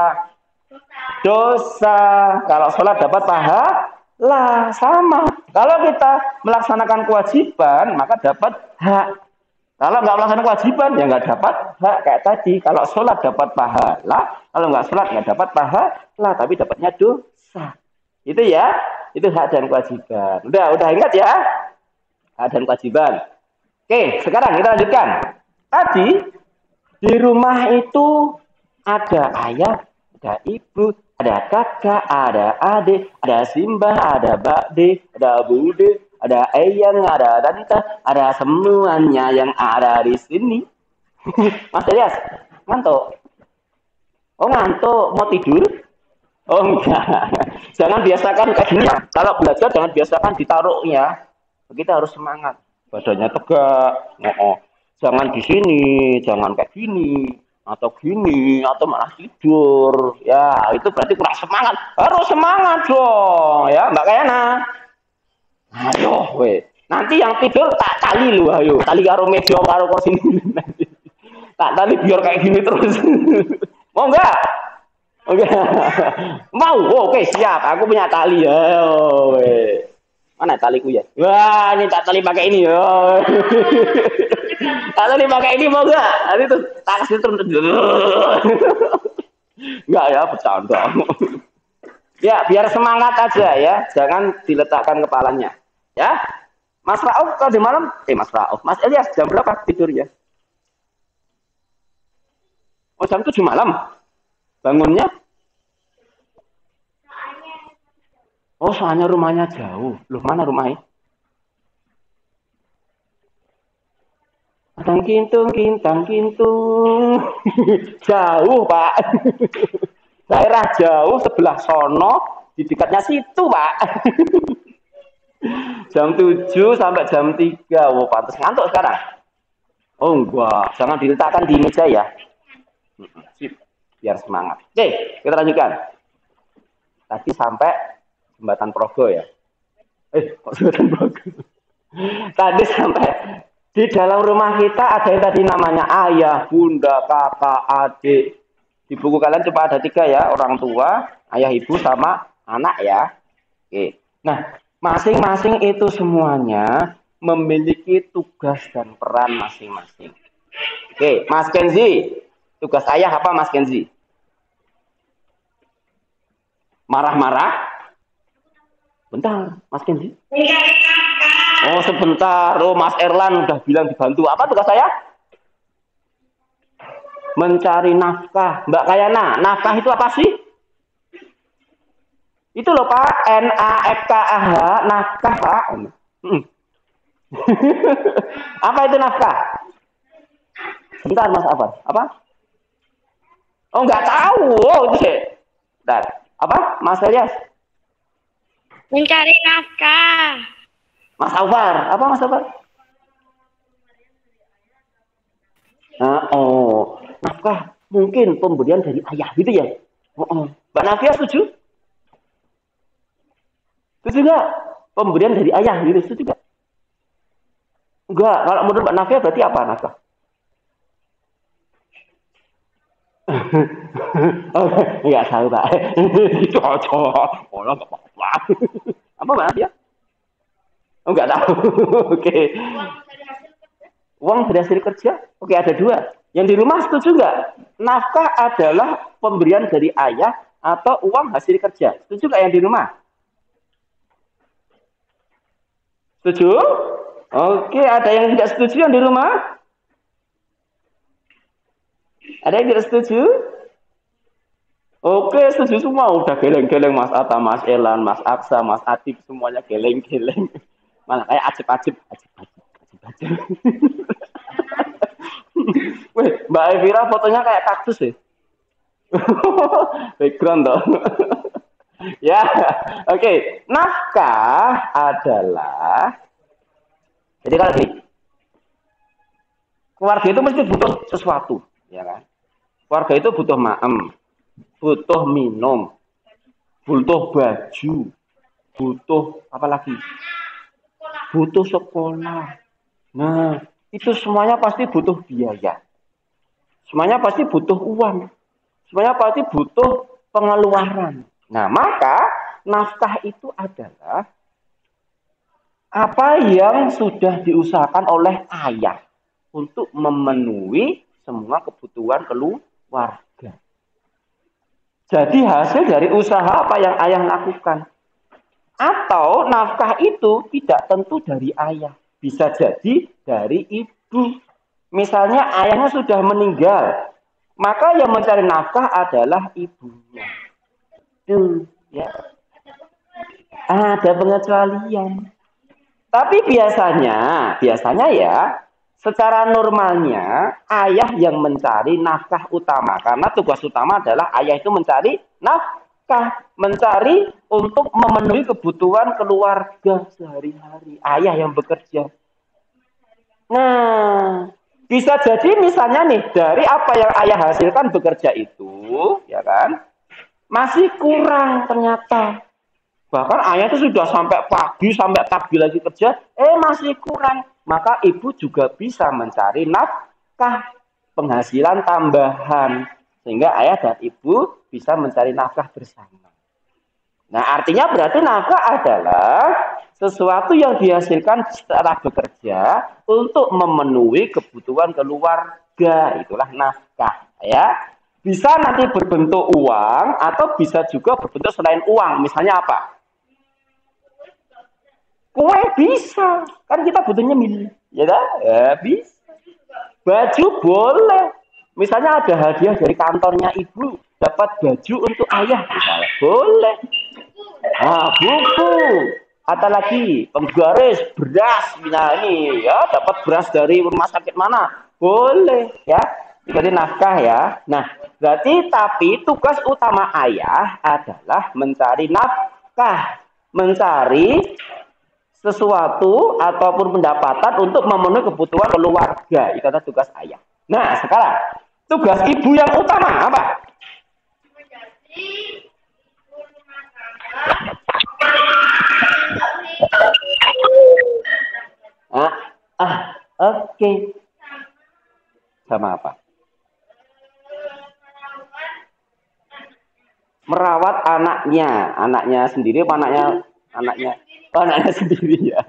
Dosa. Kalau sholat dapat pahala, sama. Kalau kita melaksanakan kewajiban, maka dapat hak. Kalau nggak melaksanakan kewajiban, ya nggak dapat hak. Kayak tadi, kalau sholat dapat pahala, kalau nggak sholat nggak dapat pahala, tapi dapatnya dosa. Itu ya, itu hak dan kewajiban. Udah, udah ingat ya, hak dan kewajiban. Oke, sekarang kita lanjutkan. Tadi di rumah itu ada ayah, ada ibu, ada kakak, ada adik, ada simbah, ada bakde, ada bude, ada eyang, ada tante, ada semuanya yang ada di sini. Mas Elias, ngantuk? Oh ngantuk, mau tidur? Oh enggak. Jangan biasakan kayak gini ya. Kalau belajar jangan biasakan ditaruh ya. Kita harus semangat. Badannya tegak. Oh, oh. Jangan di sini, jangan kayak gini. Atau gini, atau malah tidur. Ya, itu berarti kurang semangat. Harus semangat dong. Ya, Mbak Kayana. Aduh, weh. Nanti yang tidur tak tali lu, ayo. Tali karo meja karo kursi ini. Tak tali biar kayak gini terus. Mau enggak? Oke. Mau. Oh, oke, siap. Aku punya tali. Ayo, weh. Mana taliku ya? Wah, ini tak tali pakai ini. Yo. Kalau dipakai ini mau nggak? Nanti tuh taksi turun. Nggak ya, bercanda. Ya, biar semangat aja ya. Jangan diletakkan kepalanya. Ya. Mas Rauf kalau di malam, eh Mas Rauf, Mas Elias jam berapa tidurnya? Oh, jam tujuh malam. Bangunnya? Oh, soalnya rumahnya jauh. Loh, mana rumahnya? Kintang kintung, kintang kintung. Jauh, Pak. Daerah jauh sebelah sono, di dekatnya situ, Pak. Jam tujuh sampai jam tiga. Oh, pantas ngantuk sekarang. Oh, enggak. Jangan diletakkan di meja ya. Sip. Biar semangat. Oke, kita lanjutkan. Tadi sampai jembatan Progo ya. Eh, kok jembatan Progo? Tadi sampai di dalam rumah kita ada yang tadi namanya ayah, bunda, kakak, adik. Di buku kalian cuma ada tiga ya, orang tua, ayah, ibu, sama anak ya. Oke. Nah, masing-masing itu semuanya memiliki tugas dan peran masing-masing. Oke, Mas Kenzi, tugas ayah apa Mas Kenzi? Marah-marah? Bentar, Mas Kenzi. Oh, sebentar. Oh, Mas Erlan udah bilang dibantu. Apa tugas saya? Mencari nafkah. Mbak Kayana, nafkah itu apa sih? Itu loh Pak, N A F K A H, nafkah Pak. Hmm. Apa itu nafkah? Bentar Mas apa? Apa? Oh, nggak tahu. Oh, itu sih. Bentar. Apa? Mas Elias? Mencari nafkah. Mas Alvar, apa Mas Alvar? Nah, oh, nafkah mungkin pemberian dari ayah gitu ya. Oh, oh. Mbak Nafia setuju? Setuju nggak? Pemberian dari ayah gitu, setuju nggak? Enggak, kalau menurut Mbak Nafia berarti apa nafkah? Oh, enggak tahu Pak. Itu aja. Oh, enggak apa-apa. Apa Mbak Nafia? Oh, enggak tahu. Oke. Uang dari hasil kerja? Oke, ada dua. Yang di rumah setuju nggak? Nafkah adalah pemberian dari ayah atau uang hasil kerja. Setuju nggak yang di rumah? Setuju? Oke, ada yang tidak setuju yang di rumah? Ada yang tidak setuju? Oke, setuju semua. Udah geleng-geleng Mas Atta, Mas Elan, Mas Aksa, Mas Atif, semuanya geleng-geleng. Malah kayak acip-acip. Acip-acip. Acip-acip. Wih, Mbak Evira fotonya kayak kaktus ya. Background toh. Ya, oke. Okay. Nafkah adalah, jadi kalau gini, keluarga itu mesti butuh sesuatu, ya kan? Keluarga itu butuh maem, butuh minum, butuh baju, butuh apa lagi? Butuh sekolah. Nah, itu semuanya pasti butuh biaya. Semuanya pasti butuh uang. Semuanya pasti butuh pengeluaran. Nah, maka nafkah itu adalah apa yang sudah diusahakan oleh ayah untuk memenuhi semua kebutuhan keluarga. Jadi hasil dari usaha apa yang ayah lakukan. Atau nafkah itu tidak tentu dari ayah. Bisa jadi dari ibu. Misalnya ayahnya sudah meninggal, maka yang mencari nafkah adalah ibunya. Tuh, ya. Ada pengecualian. Tapi biasanya, biasanya ya, secara normalnya ayah yang mencari nafkah utama. Karena tugas utama adalah ayah itu mencari nafkah, mencari untuk memenuhi kebutuhan keluarga sehari-hari. Ayah yang bekerja. Nah, bisa jadi misalnya nih, dari apa yang ayah hasilkan bekerja itu, ya kan, masih kurang ternyata. Bahkan ayah itu sudah sampai pagi, sampai pagi lagi kerja, eh masih kurang. Maka ibu juga bisa mencari nafkah, penghasilan tambahan. Sehingga ayah dan ibu bisa mencari nafkah bersama. Nah, artinya berarti nafkah adalah sesuatu yang dihasilkan setelah bekerja untuk memenuhi kebutuhan keluarga, itulah nafkah ya. Bisa nanti berbentuk uang atau bisa juga berbentuk selain uang. Misalnya apa? Kue bisa, kan kita butuhnya mil, ya kan? Ya bisa. Baju boleh. Misalnya ada hadiah dari kantornya ibu, dapat baju untuk ayah, misalnya. Boleh. Nah, buku. Atau lagi penggaris beras, misalnya ini ya dapat beras dari rumah sakit mana? Boleh ya. Jadi nafkah ya. Nah, berarti tapi tugas utama ayah adalah mencari nafkah, mencari sesuatu ataupun pendapatan untuk memenuhi kebutuhan keluarga. Itu adalah tugas ayah. Nah, sekarang tugas ibu yang utama apa? Ah, ah oke. Okay. Sama apa? Merawat anaknya, anaknya sendiri apa anaknya anaknya oh, anaknya sendiri ya.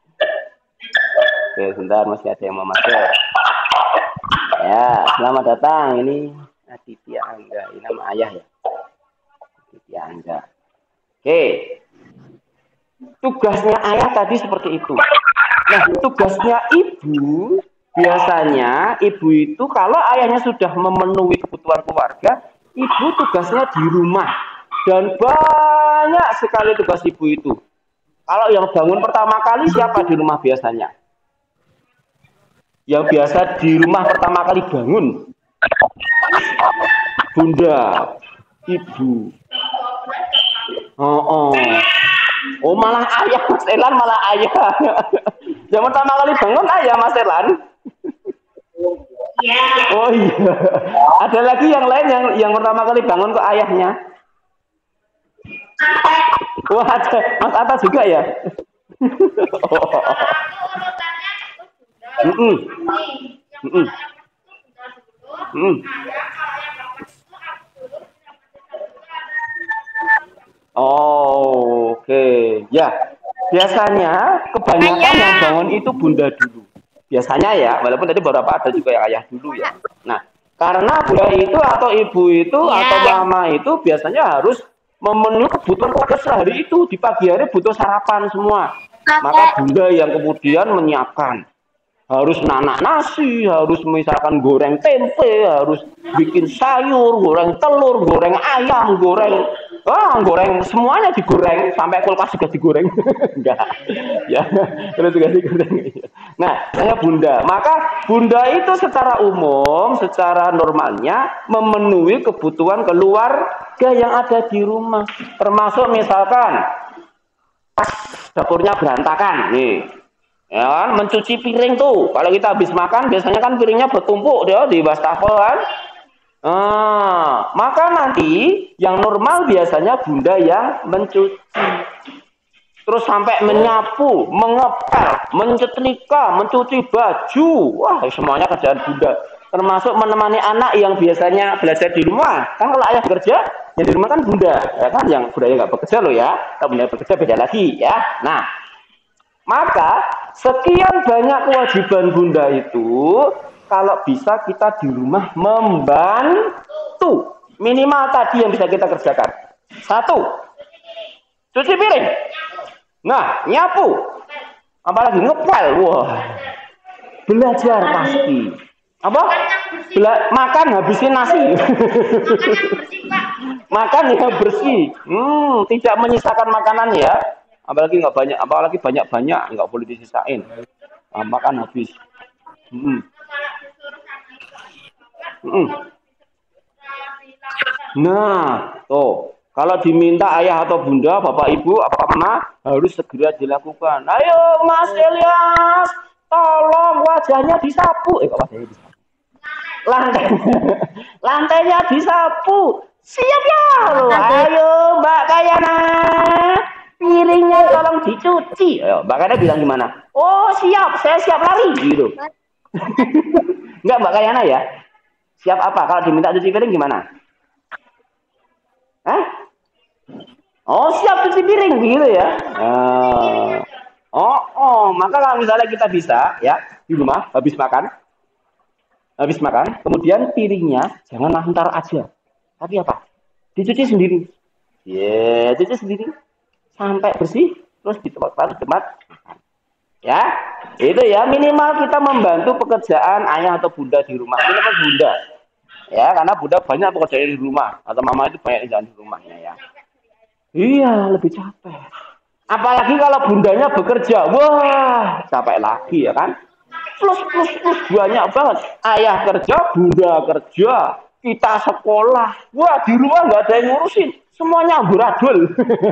Oke, sebentar masih ada yang mau masuk. Ya, selamat datang. Ini Aditya Angga. Ini nama ayah ya. Aditya Angga. Oke. Tugasnya ayah tadi seperti itu. Nah, tugasnya ibu, biasanya ibu itu kalau ayahnya sudah memenuhi kebutuhan keluarga, ibu tugasnya di rumah. Dan banyak sekali tugas ibu itu. Kalau yang bangun pertama kali siapa di rumah biasanya? Yang biasa di rumah pertama kali bangun. Bunda, ibu. Oh, oh. Oh malah ayah, Mas Elan malah ayah. Yang pertama kali bangun ayah, Mas Elan. Ya. Oh iya. Ada lagi yang lain yang yang pertama kali bangun ke ayahnya. Wah ada, Mas Atta juga ya. Oh. Mm -mm. Mm -mm. Mm. Oh, oke. Okay. Ya, biasanya kebanyakan yang bangun itu bunda dulu. Biasanya ya, walaupun tadi beberapa ada juga yang ayah dulu ya. Nah, karena bunda itu atau ibu itu ya. Atau mama itu biasanya harus memenuhi kebutuhan keluarga sehari itu. Di pagi hari butuh sarapan semua. Maka bunda yang kemudian menyiapkan. Harus nanak nasi, harus misalkan goreng tempe, harus bikin sayur, goreng telur, goreng ayam, goreng ah, goreng semuanya digoreng sampai kulkas juga digoreng. Enggak. Ya, terus juga digoreng. Nah, saya bunda. Maka bunda itu secara umum, secara normalnya memenuhi kebutuhan keluarga yang ada di rumah. Termasuk misalkan dapurnya berantakan nih. Ya kan, mencuci piring tuh. Kalau kita habis makan, biasanya kan piringnya bertumpuk dia di wastafel kan. Nah, maka nanti yang normal biasanya bunda yang mencuci. Terus sampai menyapu, mengepel, menyetrika, mencuci baju. Wah, semuanya kerjaan bunda. Termasuk menemani anak yang biasanya belajar di rumah. Kan kalau ayah bekerja, yang di rumah kan bunda. Ya kan, yang bundanya nggak bekerja loh ya. Kalau bunda bekerja beda lagi ya. Nah, maka sekian banyak kewajiban bunda itu kalau bisa kita di rumah membantu. Minimal tadi yang bisa kita kerjakan. Satu, cuci piring. Nah, nyapu. Apalagi ngepel. Wah, belajar pasti. Apa? Bela makan habisin nasi. Makan yang bersih. Hmm, tidak menyisakan makanan ya. Apalagi nggak banyak, apalagi banyak-banyak nggak boleh disisain. Nah, makan habis. Hmm. Hmm. Nah, tuh kalau diminta ayah atau bunda, bapak ibu, apa mama harus segera dilakukan. Ayo Mas Elias, tolong wajahnya disapu. Eh, kok wajahnya disapu? Lantai, lantainya disapu. Siap ya, ayo Mbak Kayana. Piringnya tolong dicuci. Ayo, Mbak Kayana bilang gimana? Oh siap, saya siap lari gitu. Enggak Mbak Kayana ya? Siap apa? Kalau diminta cuci piring gimana? Hah? Oh siap cuci piring gitu ya. Oh. Oh, oh, maka kalau misalnya kita bisa ya di rumah habis makan, habis makan, kemudian piringnya jangan lantar aja. Tapi apa? Dicuci sendiri. Ya, yeah, cuci sendiri sampai bersih, terus di tempat tempat ya. Itu ya minimal kita membantu pekerjaan ayah atau bunda di rumah. Minimal bunda. Ya, karena bunda banyak pekerjaan di rumah atau mama itu banyak kerjaan di rumahnya ya. Iya, lebih capek. Apalagi kalau bundanya bekerja, wah capek lagi ya kan? Plus plus plus banyak banget. Ayah kerja, bunda kerja, kita sekolah. Wah di rumah nggak ada yang ngurusin, semuanya amburadul.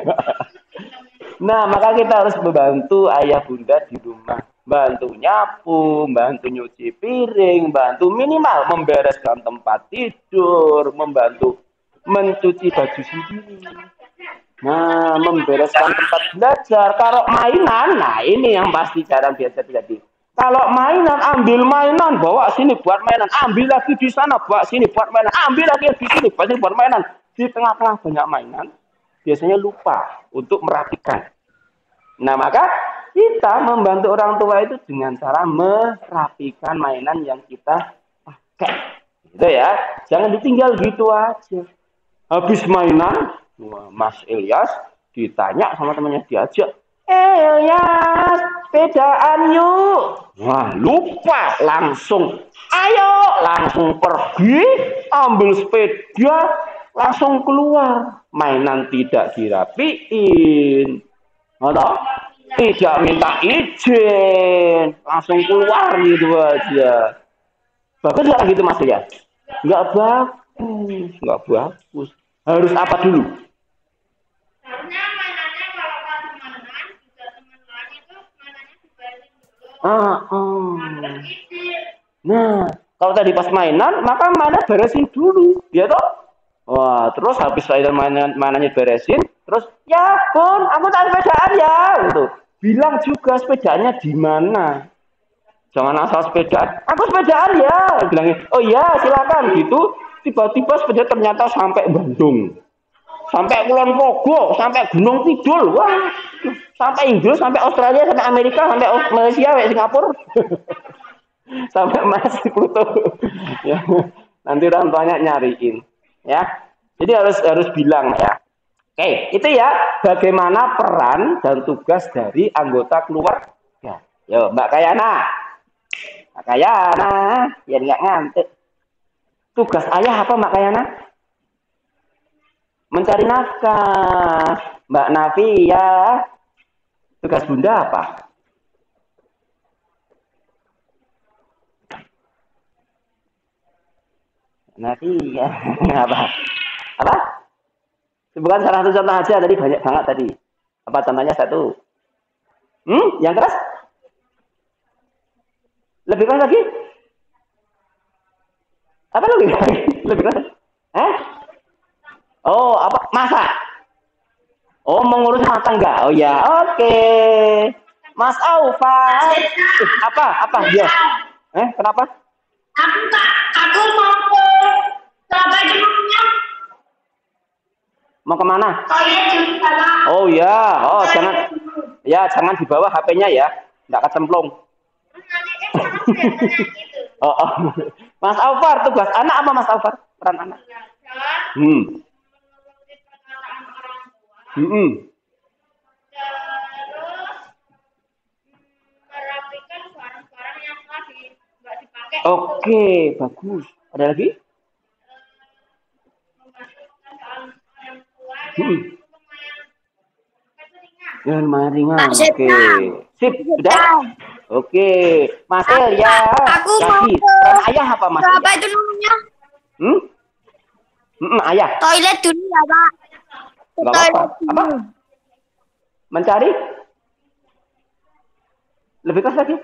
Nah maka kita harus membantu ayah bunda di rumah, bantu nyapu, bantu nyuci piring, bantu minimal membereskan tempat tidur, membantu mencuci baju sendiri. Nah, membereskan tempat belajar. Kalau mainan, nah ini yang pasti jarang biasa terjadi. Kalau mainan, ambil mainan, bawa sini buat mainan. Ambil lagi di sana, bawa sini buat mainan. Ambil lagi di sini, bawa sini buat mainan. Di tengah-tengah banyak mainan, biasanya lupa untuk merapikan. Nah, maka kita membantu orang tua itu dengan cara merapikan mainan yang kita pakai. Gitu ya. Jangan ditinggal gitu aja. Habis mainan, wah, Mas Ilyas ditanya sama temannya, diajak, eh Ilyas sepedaan yuk. Wah lupa langsung, ayo langsung pergi ambil sepeda langsung keluar, mainan tidak dirapiin atau tidak minta izin langsung keluar gitu aja. Bagus nggak gitu Mas Ilyas? Nggak bagus, nggak bagus. Harus apa dulu? Harusnya mainannya kalau pas teman-teman juga teman lain itu mainannya dibayarin dulu. Ah, oh. Nah, kalau tadi pas mainan, maka mainan beresin dulu, ya toh? Wah, terus habis mainan mainannya beresin, terus ya Bun, aku tak sepedaan ya, gitu. Bilang juga sepedanya di mana. Jangan asal sepedaan. Aku sepedaan ya, bilangin. Oh iya, silakan gitu. Tiba-tiba sepeda ternyata sampai Bandung, sampai Kulon Progo, sampai Gunung Kidul, wah, sampai Inggris, sampai Australia, sampai Amerika, sampai Malaysia, sampai Singapura, sampai masih Pluto. Ya, nanti orang tuanya nyariin, ya. Jadi harus harus bilang ya. Oke, itu ya bagaimana peran dan tugas dari anggota keluarga. Yo, Mbak Kayana, Mbak Kayana, biar nggak ngantuk. Tugas ayah apa Mbak Kayana? Mencari nafkah. Mbak Nafia, tugas bunda apa? Nafia, apa? Apa? Bukan salah satu contoh aja, tadi banyak banget tadi. Apa contohnya satu? Hmm, yang keras? Lebih keras lagi? Apa lebih keras? Lebih keras? Eh? Oh, apa? Masak. Oh, mengurus rumah tangga. Oh ya, oke. Okay. Mas Aufan. Eh, apa? Apa? Ya. Eh, kenapa? Aku tak, aku mau ke Surabaya dulunya. Mau kemana? Oh oh ya, oh jangan, ya jangan dibawa H P-nya ya, nggak kecemplung. oh, oh. Mas Aufar, tugas anak apa Mas Aufar? Peran anak. Hmm. Hmm. Oke, bagus. Ada lagi? Hmm. Ya, lumayan ringan. Oke. Okay. Sip, sudah? Oke. Okay. Mas El ya. Aku lagi. Peran ayah apa Mas? Apa itu namanya? Hmm? Hmm, ayah. Toilet dulu ya, Pak. Enggak apa-apa. Apa? Mencari? Lebih keras lagi?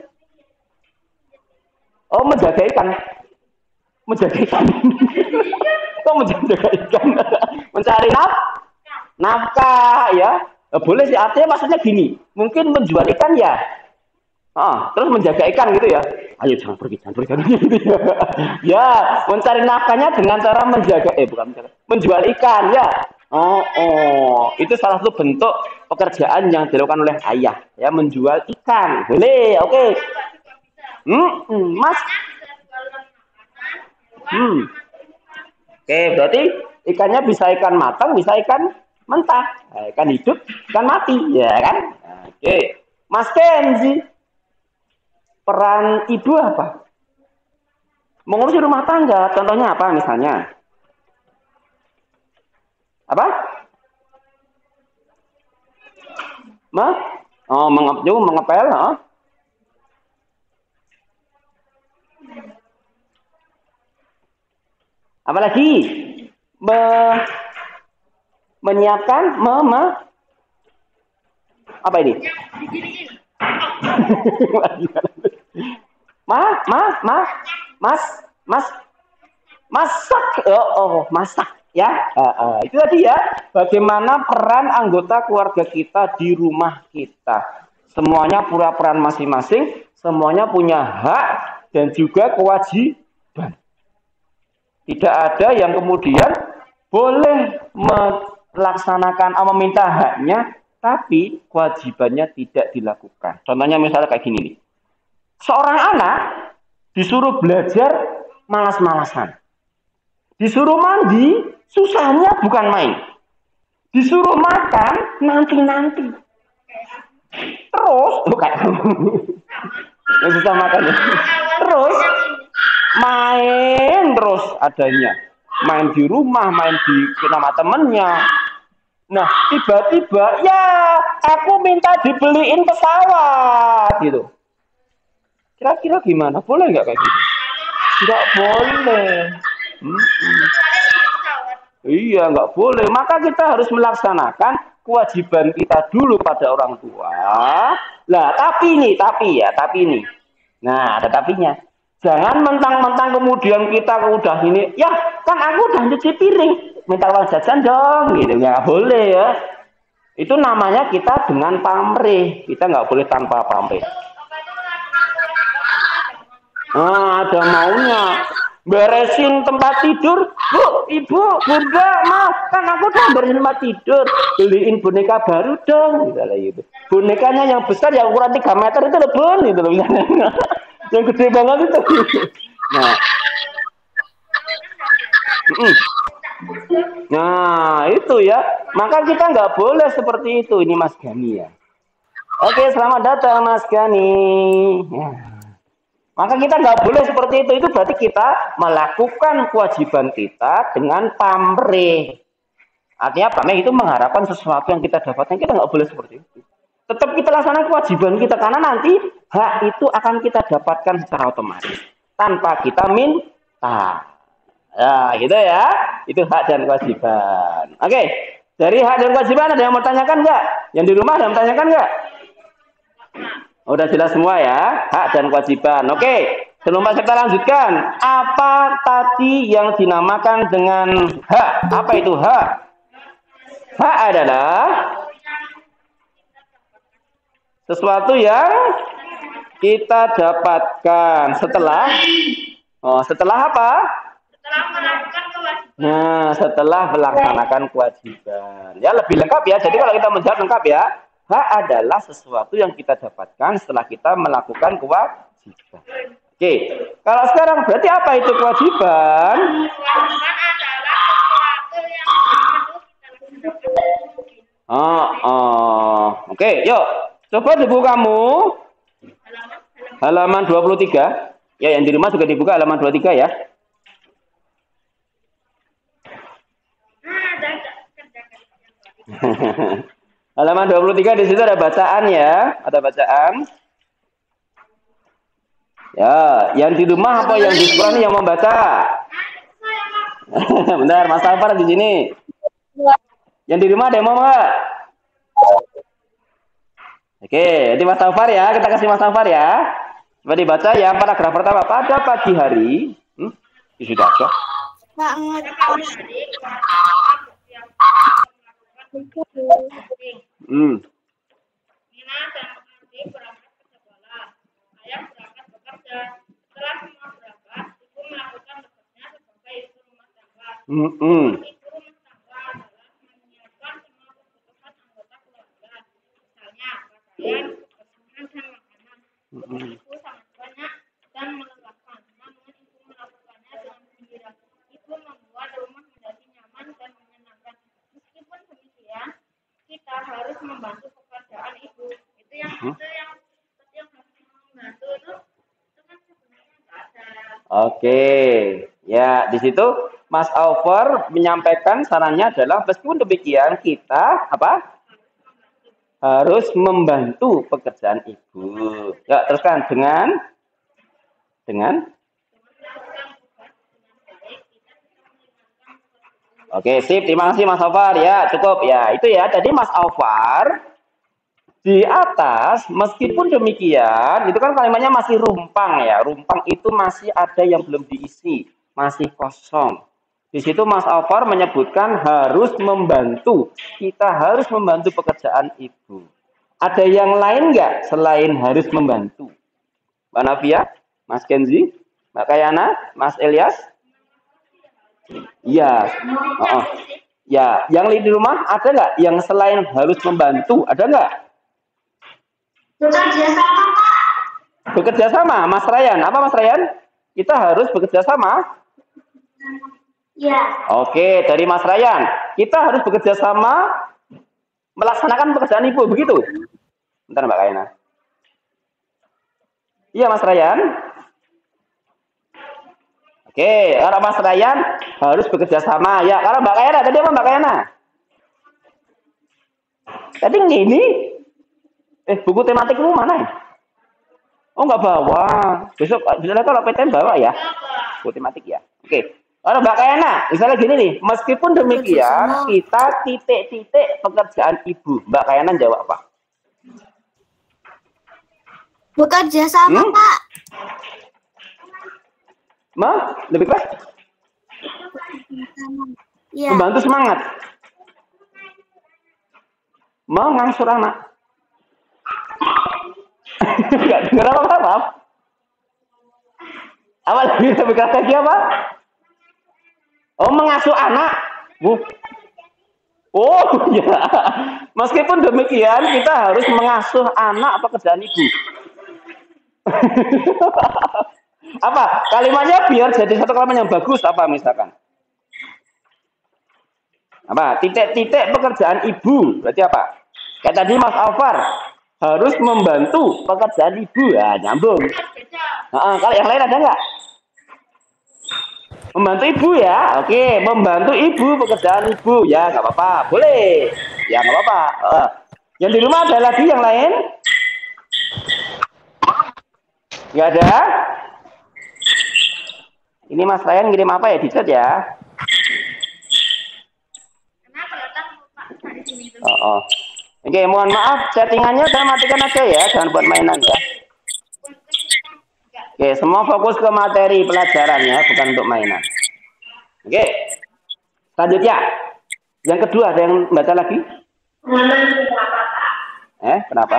Oh, menjaga ikan. Menjaga ikan. Kok menjaga ikan? Mencari naf nafkah ya. Boleh sih, artinya maksudnya gini. Mungkin menjual ikan ya. Ah, terus menjaga ikan gitu ya. Ayo jangan pergi, jangan pergi. Gitu ya. Ya, mencari nafkahnya dengan cara menjaga, eh bukan menjaga, menjual ikan ya. Oh, oh, itu salah satu bentuk pekerjaan yang dilakukan oleh ayah, ya menjual ikan. Boleh, oke. Okay. Hmm, hmm, Mas. Hmm. Oke, okay, berarti ikannya bisa ikan matang, bisa ikan mentah, nah, ikan hidup, ikan mati, ya kan? Nah, oke, okay. Mas Kenzi, peran ibu apa? Mengurusi rumah tangga, contohnya apa misalnya? Apa? Ma? Oh, mengepju, mengepel, oh. Apalagi? Me menyiapkan, me, me apa ini? ma, ma, ma, mas, mas, masak, oh, oh masak, ya. Uh, uh, itu tadi ya. Bagaimana peran anggota keluarga kita di rumah kita? Semuanya punya peran masing-masing, semuanya punya hak dan juga kewajiban. Tidak ada yang kemudian boleh melaksanakan atau meminta haknya, tapi kewajibannya tidak dilakukan. Contohnya misalnya kayak gini nih. Seorang anak disuruh belajar malas-malasan. Disuruh mandi, susahnya bukan main. Disuruh makan, nanti-nanti. Terus, tuh kayak yang susah makannya. Terus, main terus adanya. Main di rumah, main di nama temennya. Nah, tiba-tiba, ya aku minta dibeliin pesawat, gitu. Kira-kira gimana? Boleh nggak kayak gitu? Nggak boleh. Hmm. Iya, nggak boleh. Maka kita harus melaksanakan kewajiban kita dulu pada orang tua. Nah, tapi nih, tapi ya, tapi nih. Nah, ada tapinya. Jangan mentang-mentang kemudian kita udah ini, ya kan aku udah nyuci piring, minta uang jajan dong, gitu. Nggak boleh ya. Itu namanya kita dengan pamrih. Kita nggak boleh tanpa pamrih. Ah, ada maunya. Beresin tempat tidur, bu, ibu, bunda, mas, kan aku udah beresin tempat tidur, beliin boneka baru dong, misalnya gitu. Bonekanya yang besar, yang ukuran tiga meter itu loh, bun, gitu loh, misalnya. Yang gede banget itu. Nah, nah itu ya. Maka kita nggak boleh seperti itu, ini Mas Gani ya. Oke, selamat datang Mas Gani. Ya. Maka kita nggak boleh seperti itu. Itu berarti kita melakukan kewajiban kita dengan pamrih. Artinya pamrih itu mengharapkan sesuatu yang kita dapatkan. Kita nggak boleh seperti itu. Tetap kita laksanakan kewajiban kita. Karena nanti hak itu akan kita dapatkan secara otomatis. Tanpa kita minta. Ya gitu ya. Itu hak dan kewajiban. Oke. Dari hak dan kewajiban ada yang mau tanyakan nggak? Yang di rumah ada yang mau tanyakan nggak? Udah jelas semua ya, hak dan kewajiban. Oke, sebelum kita lanjutkan, apa tadi yang dinamakan dengan hak? Apa itu hak? Hak adalah sesuatu yang kita dapatkan setelah, oh setelah apa? Setelah melakukan kewajiban. Nah, setelah melaksanakan kewajiban. Ya lebih lengkap ya. Jadi kalau kita menjawab lengkap ya. Hak adalah sesuatu yang kita dapatkan setelah kita melakukan kewajiban. Oke, kalau sekarang berarti apa itu kewajiban? Kewajiban adalah sesuatu yang harus kita lakukan. Oh, oh. Oke, yuk. Coba di buku kamu. Halaman dua puluh tiga. Ya, yang di rumah juga dibuka halaman dua puluh tiga ya. Halaman dua puluh tiga di situ ada bacaan ya, ada bacaan. Ya, yang di rumah apa yang di sekolah ini yang membaca? Benar, Mas Alfar di sini. Yang di rumah ada yang mau nggak? Oke, jadi Mas Alfar ya, kita kasih Mas Alfar ya. Coba dibaca ya, paragraf pertama. Pada pagi hari, hmm? Sudah ada. Hmm. Nina dan Ardi berangkat ke sekolah. Ayah berangkat bekerja. Setelah semua berangkat, ibu melakukan tugasnya sebagai ibu rumah tangga. Hmm. Hmm. Ibu rumah tangga adalah membantu pekerjaan ibu. Itu yang Hmm? itu yang itu yang harus membantu itu itu kan sebenarnya nggak ada. Oke, ya di situ Mas Over menyampaikan sarannya adalah meskipun demikian kita apa harus membantu pekerjaan ibu. Ya teruskan dengan dengan Oke, sip. Terima kasih Mas Alvar. Ya, cukup ya. Itu ya. Tadi Mas Alvar di atas, meskipun demikian, itu kan kalimatnya masih rumpang ya. Rumpang itu masih ada yang belum diisi, masih kosong. Di situ Mas Alvar menyebutkan harus membantu. Kita harus membantu pekerjaan ibu. Ada yang lain nggak selain harus membantu? Mbak Navia, Mas Kenzi, Mbak Kayana, Mas Elias? Iya. Oh, ya, yang di rumah ada nggak yang selain harus membantu? Ada nggak? Bekerja sama, Pak. Bekerja sama, Mas Ryan. Apa Mas Ryan? Kita harus bekerja sama. Ya. Oke, dari Mas Ryan. Kita harus bekerja sama melaksanakan pekerjaan ibu, begitu? Bentar Mbak Kayana. Iya Mas Ryan. Oke, kalau Mas Ryan harus bekerja sama. Ya, kalau Mbak Kayana, tadi apa Mbak Kayana? Tadi ini, eh buku tematikmu mana ya? Oh nggak bawa. Besok misalnya kalau P T M bawa ya. Buku tematik ya. Oke. Kalau Mbak Kayana, misalnya gini nih, meskipun demikian kita titik-titik pekerjaan ibu. Mbak Kayana jawab apa? Bekerja sama, Hmm? Pak. Ma, lebih keras? Ya. Membantu semangat. Mengangsur anak. Enggak dengar apa-apa. Apa lagi lebih keras lagi apa? Oh, mengasuh anak. Bu. Oh, ya. Meskipun demikian, kita harus mengasuh anak pekerjaan ibu. Apa? Kalimatnya biar jadi satu kalimat yang bagus apa misalkan? Apa? Titik-titik pekerjaan ibu. Berarti apa? Kayak tadi Mas Alvar harus membantu pekerjaan ibu. Ya, nyambung. Nah, kalau yang lain ada nggak? Membantu ibu ya, oke. Membantu ibu pekerjaan ibu ya, nggak apa-apa, boleh. Ya nggak apa-apa. Uh, yang di rumah ada lagi yang lain? Nggak ada? Ini Mas Ryan ngirim apa ya di chat ya? Oh, oh. Oke, mohon maaf, settingannya saya matikan aja ya, jangan buat mainan ya. Oke, semua fokus ke materi pelajaran ya, bukan untuk mainan. Oke, selanjutnya. Yang kedua, ada yang baca lagi? Eh, kenapa?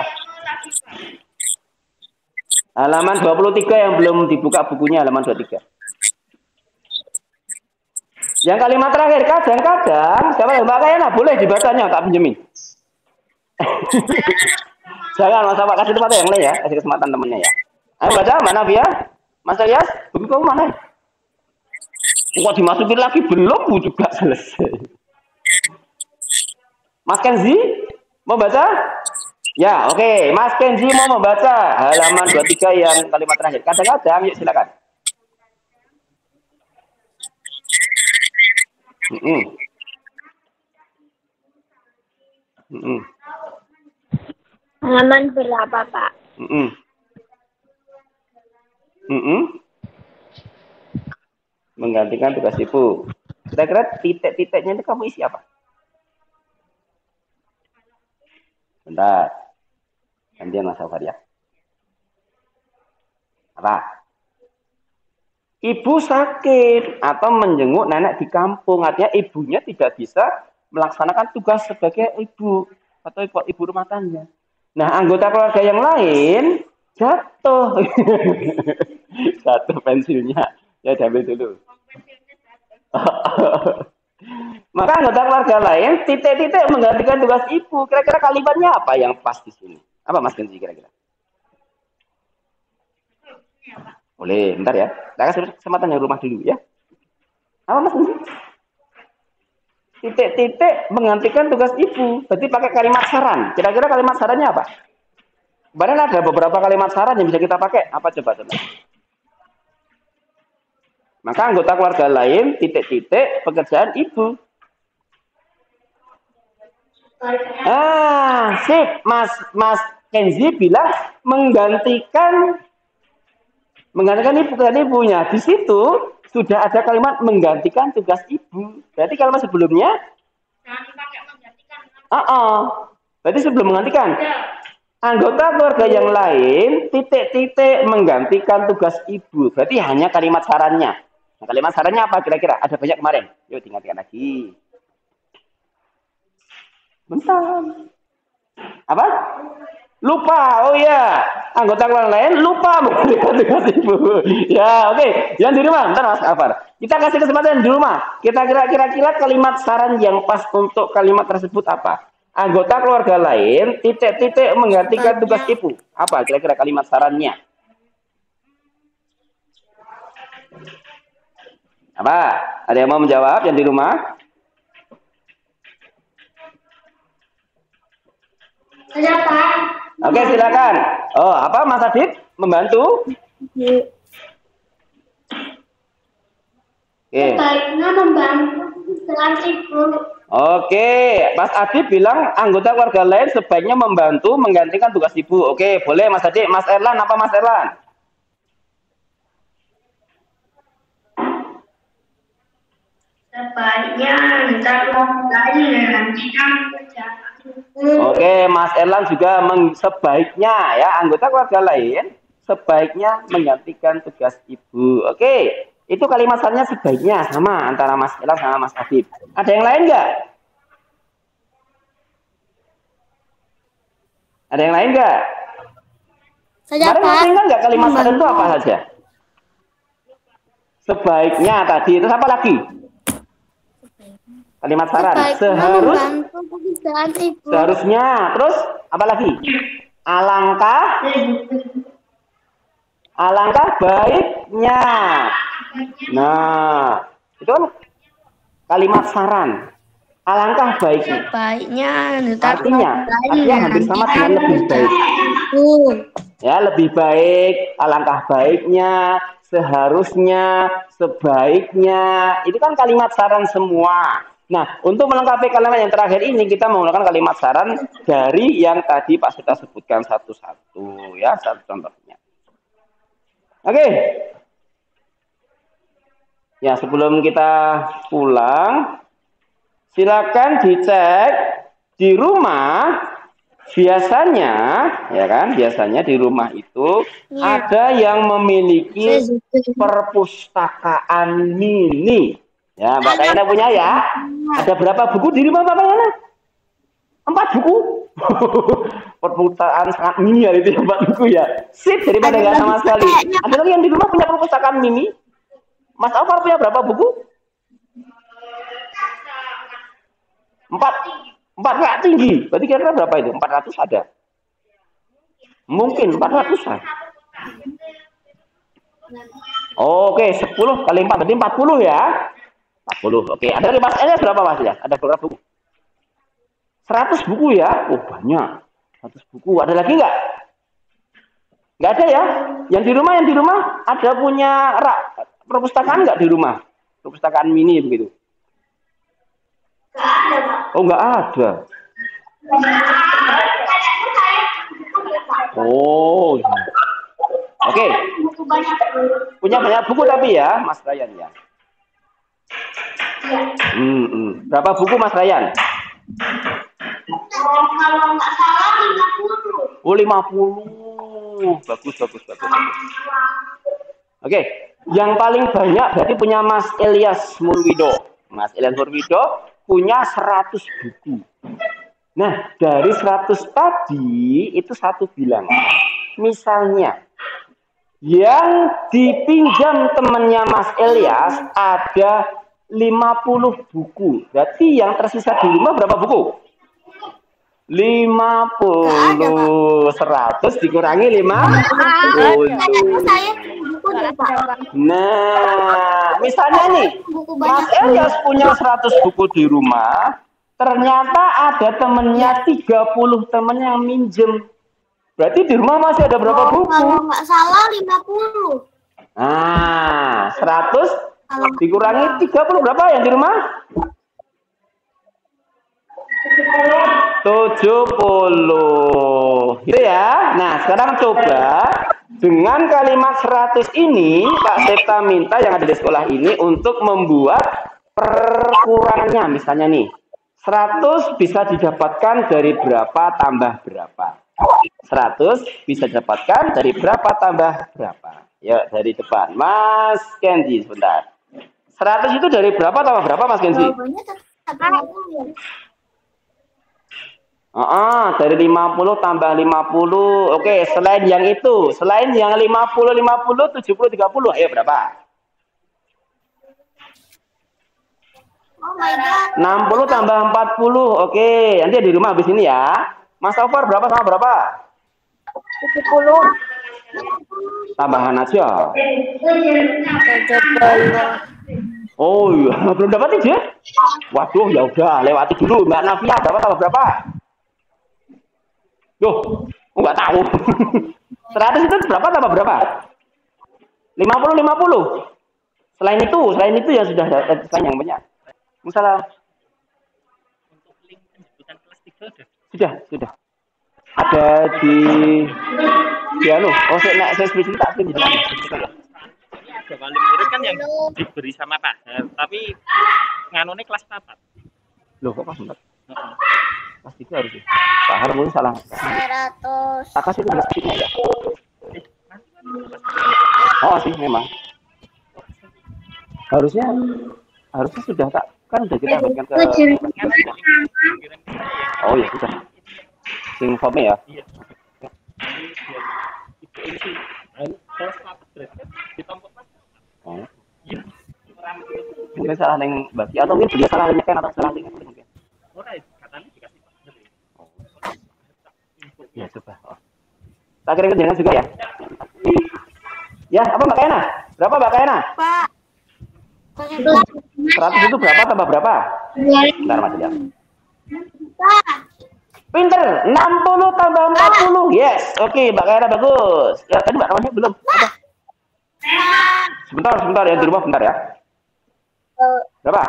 Halaman dua puluh tiga yang belum dibuka bukunya, halaman dua puluh tiga. Yang kalimat terakhir, kadang-kadang, siapa yang Mbak Kayana? Boleh dibacanya, tak pinjemin. Jangan, Mas Pak, kasih tempat yang lain ya, kasih kesempatan temennya ya. Ayo baca, Mbak Navia, Mas Elias, buku kamu mana? Kok dimasukin lagi? Belum juga selesai. Mas Kenzi, mau baca? Ya, oke. Okay. Mas Kenzi mau membaca halaman dua puluh tiga yang kalimat terakhir. Kadang-kadang, yuk silakan. Mm -mm. Mm -mm. Halaman berapa, Pak? Mm -mm. Mm -mm. Menggantikan tugas ibu. Kira-kira titik-titiknya itu kamu isi apa? Bentar. Gantian Mas Alvar ya. Apa? Ibu sakit atau menjenguk nenek di kampung. Artinya ibunya tidak bisa melaksanakan tugas sebagai ibu atau ibu, ibu rumah tangga. Nah, anggota keluarga yang lain jatuh. Jatuh pensilnya. Ya, diambil dulu. Maka anggota keluarga lain titik-titik menggantikan tugas ibu. Kira-kira kalimatnya apa yang pas di sini? Apa Mas Genji kira-kira? Boleh, bentar ya. Saya kasih kesempatan yang rumah dulu ya. Apa Mas Genji? titik-titik menggantikan tugas ibu. Berarti pakai kalimat saran. Kira-kira kalimat sarannya apa? Padahal ada beberapa kalimat saran yang bisa kita pakai. Apa coba coba? Maka anggota keluarga lain titik-titik pekerjaan ibu. Ah, sip. Mas Mas Kenzi bilang menggantikan menggantikan ibu pekerjaan ibunya. Di situ sudah ada kalimat menggantikan tugas ibu. Berarti kalimat sebelumnya Jangan dipakai menggantikan. ah, uh-uh. Berarti sebelum menggantikan. Anggota keluarga yang lain titik-titik menggantikan tugas ibu. Berarti hanya kalimat sarannya. Nah, kalimat sarannya apa kira-kira? Ada banyak kemarin. Yuk diingatkan lagi. Bentar. Apa? Lupa. Oh ya. Anggota keluarga lain lupa menggantikan tugas ibu. Ya, oke. Okay. Yang di rumah, bentar Mas Afar. Kita kasih kesempatan di rumah. Kita kira-kira kalimat saran yang pas untuk kalimat tersebut apa? Anggota keluarga lain titik-titik menggantikan tugas ibu. Apa kira-kira kalimat sarannya? Apa? Ada yang mau menjawab yang di rumah? Ada Pak. Oke, silakan. Oh, apa Mas Adit? Membantu? Oke. Sebaiknya membantu pekerjaan ibu. Oke, Mas Adit bilang anggota keluarga lain sebaiknya membantu menggantikan tugas ibu. Oke, boleh Mas Adit. Mas Erlan, apa Mas Erlan? Sebaiknya anggota keluarga lain menggantikan pekerjaan ibu. Oke, Mas Erlan juga meng sebaiknya ya anggota keluarga lain sebaiknya menggantikan tugas ibu. Oke. Itu kalimat sarannya sebaiknya sama antara Mas Elan sama Mas Adit. Ada yang lain nggak? Ada yang lain nggak? Saya Kemarin masih ingat nggak kalimat saran itu apa saja? Sebaiknya tadi itu apa lagi? Kalimat saran. Seharus, seharusnya. Terus apa lagi? Alangkah, alangkah baiknya. Nah, itu kan kalimat saran. Alangkah baiknya. Baiknya, artinya, artinya hampir sama dengan lebih baik. Ya, lebih baik, alangkah baiknya, seharusnya, sebaiknya. Itu kan kalimat saran semua. Nah, untuk melengkapi kalimat yang terakhir ini, kita menggunakan kalimat saran dari yang tadi Pak Sita sebutkan satu-satu. Ya, satu contohnya. Oke. Ya, sebelum kita pulang, silakan dicek di rumah. Biasanya, ya kan, biasanya di rumah itu ya, ada yang memiliki perpustakaan mini. Ya, Mbak Kayana punya ya. Ada berapa buku di rumah Mbak Kayana? Empat buku. Perpustakaan sangat mini ya itu empat buku ya. Sip, daripada nggak sama sekali. Ada lagi yang di rumah punya perpustakaan mini? Mas Alvar punya berapa buku? Empat, empat nggak tinggi. Berarti kira-kira berapa itu? Empat ratus ada? Mungkin empat ratusan. Oke, sepuluh kali empat berarti empat puluh ya. Empat puluh. Oke, ada lagi Mas Enes berapa Mas ya? Ada berapa buku? Seratus buku ya? Oh banyak. Seratus buku. Ada lagi nggak? Nggak ada ya? Yang di rumah, yang di rumah ada punya rak. Perpustakaan nggak di rumah? Perpustakaan mini begitu? Oh nggak ada. Oh. Oke. Okay. Punya banyak buku tapi ya, Mas Ryan ya. Hmm, hmm. Berapa buku Mas Ryan? Kalau nggak salah lima puluh. Oh lima puluh. Bagus, bagus, bagus. bagus. Oke. Okay. Yang paling banyak berarti punya Mas Elias Murwido. Mas Elias Murwido punya seratus buku. Nah, dari seratus tadi itu satu bilangan. Misalnya, yang dipinjam temannya Mas Elias ada lima puluh buku. Berarti yang tersisa di rumah berapa buku? lima puluh. seratus dikurangi lima puluh. deh, Pak. Nah, misalnya nih, Mas Elias punya seratus buku di rumah, ternyata ada temennya tiga puluh temen yang minjem. Berarti di rumah masih ada berapa Oh, buku? kalau nggak salah lima puluh. Nah, seratus Kalau dikurangi tiga puluh berapa yang di rumah? tujuh puluh. Gitu ya. Nah, sekarang coba dengan kalimat seratus ini, Kak Septa minta yang ada di sekolah ini untuk membuat perkurangannya. Misalnya nih, seratus bisa didapatkan dari berapa tambah berapa? seratus bisa didapatkan dari berapa tambah berapa? Ya, dari depan. Mas Kenzi, sebentar. seratus itu dari berapa tambah berapa, Mas Kenzi? jawabannya tetap lima puluh. Oh, oh, dari lima puluh tambah lima puluh. Oke, selain yang itu, selain yang lima puluh, lima puluh, tujuh puluh, tiga puluh, ayo berapa? Oh my god. enam puluh tambah empat puluh. Oke, nanti di rumah habis ini ya. Mas Taufar berapa sama berapa? tujuh puluh. Tambahan aja. tujuh puluh. Oh iya, belum dapat ide? Waduh, ya udah, lewati dulu. Mbak Navia berapa tambah berapa? Duh, nggak tahu. seratus itu berapa tambah berapa? lima puluh, lima puluh. Selain itu, selain itu ya sudah ada selain yang banyak. Misalnya Untuk link penjemputan kelas tiga ada. sudah, sudah. Ada di di anu. Oh, saya nak saya speech tak speech di sana. Ini ada wali murid kan yang diberi sama Pak Har, tapi nganone kelas papat. Loh, kok pas bentar? Pas itu harus. Pak Har mungkin salah. seratus. Takas itu jelas speech ya. Oh, sih memang. Harusnya harusnya sudah tak kan sudah kita berikan ke oh ya sudah sing formnya ya. Iya. Nanti biar ibu ini sih kelas papat berarti ditompok Mas. Oh. Iya. Mungkin salah yang bagi atau mungkin dia salah nyekan atau salah nyekan mungkin. Ora katanya dikasih Pak Har. Ya coba. Oh. Tak kirim jangan juga ya. Ya apa Mbak Kaina? Berapa Mbak Kaina? Pak. seratus itu berapa tambah berapa? Bentar Mas ya. Pak. Pinter, enam puluh tambah empat puluh. Yes. Oke, Mbak Kaina bagus. Ya, tadi Mbak namanya belum. Apa? Sebentar, sebentar ya di rumah bentar ya. Berapa?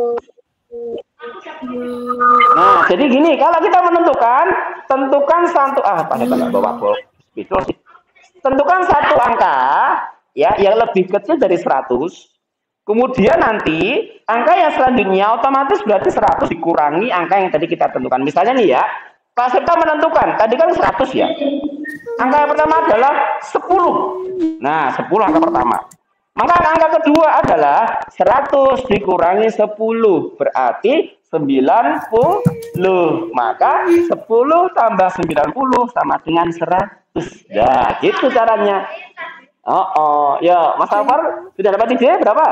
Nah, jadi gini, kalau kita menentukan, tentukan satu ah, pakai nggak bawa box itu sih. Tentukan satu angka ya yang lebih kecil dari seratus. Kemudian nanti angka yang selanjutnya otomatis berarti seratus dikurangi angka yang tadi kita tentukan. Misalnya nih ya, Pak Septa menentukan, tadi kan seratus ya. Angka yang pertama adalah sepuluh. Nah, sepuluh angka pertama. Maka angka kedua adalah seratus dikurangi sepuluh, berarti sembilan puluh. Maka sepuluh tambah sembilan puluh sama dengan seratus. Ya, gitu caranya. Oh, oh, ya, Mas Alvar sudah dapat ide berapa?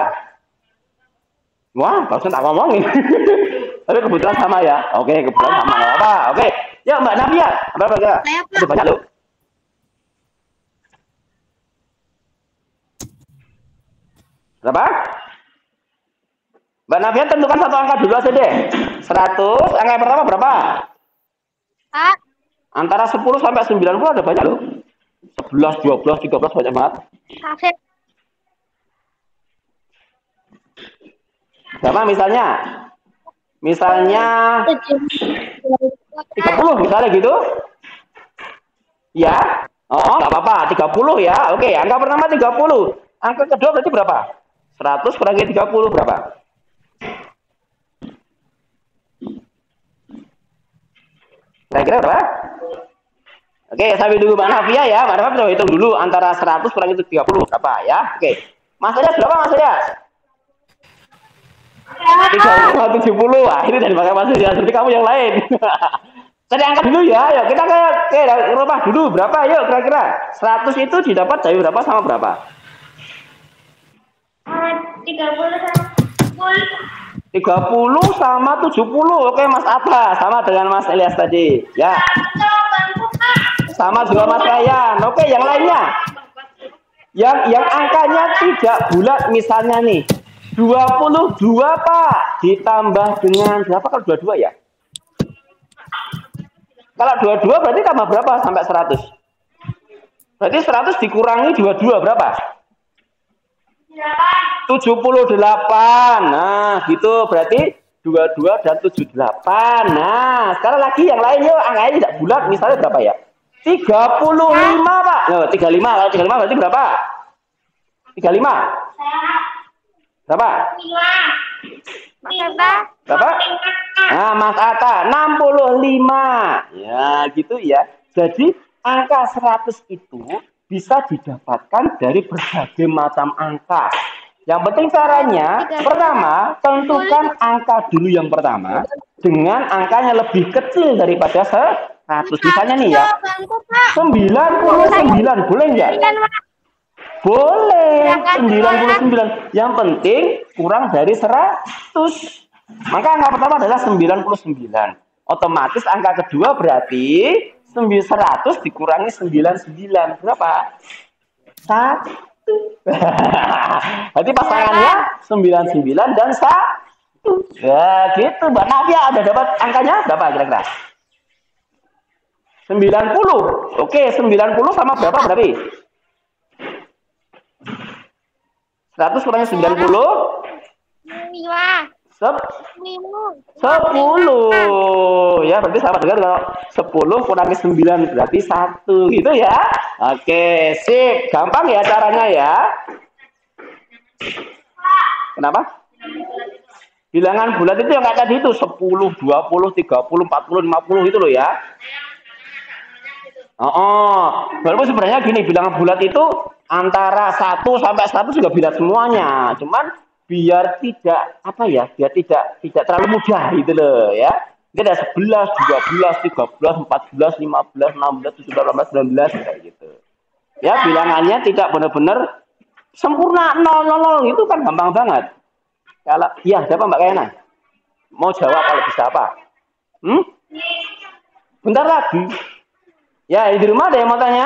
Wah, barusan tak ngomongin. Tapi kebetulan sama ya. Oke, kebetulan sama nggak apa. Oke, ya Mbak Navia, berapa ya? Ada banyak loh. Berapa? Mbak Navia tentukan satu angka dulu aja deh. seratus, angka yang pertama berapa? Pak. Antara sepuluh sampai sembilan puluh ada banyak loh. sebelas, dua belas, tiga belas banyak banget. Kakek. Berapa misalnya? Misalnya tiga puluh misalnya gitu. Ya. Oh, enggak apa-apa, tiga puluh ya. Oke, angka pertama tiga puluh. Angka kedua berarti berapa? seratus kurangi tiga puluh berapa? Kira-kira berapa? Oke, sambil dulu Mbak Navia ya. Mbak Navia hitung dulu antara seratus kurang itu tiga puluh berapa ya? Oke. Mas Elias berapa Mas Elias? tiga puluh, tujuh puluh. Wah, ini dari Mas Elias. Seperti kamu yang lain. Tadi angkat dulu ya. Yuk, kita ke, ke rumah dulu. Berapa? Yuk, kira-kira. seratus itu didapat dari berapa sama berapa? tiga puluh sama sepuluh. tiga puluh sama tujuh puluh. Oke, Mas Atta. Sama dengan Mas Elias tadi. Ya. Sama juga Mas Kayan. Oke, yang lainnya. Yang yang angkanya tidak bulat misalnya nih. dua puluh dua, Pak. Ditambah dengan berapa kalau dua puluh dua ya? Kalau dua puluh dua berarti tambah berapa sampai seratus? Berarti seratus dikurangi dua puluh dua berapa? tujuh puluh delapan. Nah, gitu. Berarti dua puluh dua dan tujuh puluh delapan. Nah, sekarang lagi yang lain yuk. Angkanya tidak bulat. Misalnya berapa ya? tiga puluh lima, Pak. Nah, tiga puluh lima. Kalau tiga puluh lima berarti berapa? tiga puluh lima. Berapa? Berapa? Nah, Mas Atta, enam puluh lima. Ya, gitu ya. Jadi, angka seratus itu bisa didapatkan dari berbagai macam angka. Yang penting caranya, pertama, tentukan angka dulu yang pertama dengan angkanya lebih kecil daripada seratus. Misalnya nih ya, sembilan puluh sembilan, boleh nggak? Boleh, sembilan puluh sembilan. Yang penting kurang dari seratus. Maka angka pertama adalah sembilan puluh sembilan. Otomatis angka kedua berarti seratus dikurangi sembilan puluh sembilan. Berapa? Satu. Berarti pasangannya sembilan puluh sembilan dan satu. Ya gitu, Mbak Navia ada dapat angkanya berapa kira-kira? sembilan puluh. Oke, sembilan puluh sama berapa berarti? seratus kurangi sembilan puluh? Sep sepuluh. Ya, berarti sama dengan kalau sepuluh kurangi sembilan berarti satu gitu ya. Oke, sip. Gampang ya caranya ya. Kenapa? Bilangan bulat itu yang kayak tadi itu sepuluh, dua puluh, tiga puluh, empat puluh, lima puluh itu loh ya. Oh, oh. Walaupun sebenarnya gini, bilangan bulat itu antara satu sampai seratus juga bulat semuanya. Cuman biar tidak apa ya, biar tidak tidak terlalu mudah gitu loh ya. Ini ada sebelas, dua belas, tiga belas, empat belas, lima belas, enam belas, tujuh belas, delapan belas, sembilan belas kayak gitu. Ya, bilangannya tidak benar-benar sempurna nol nol nol itu kan gampang banget. Kalau ya, siapa Mbak Kayana? Mau jawab kalau bisa apa? Hmm? Bentar lagi. Ya, di rumah ada yang mau tanya?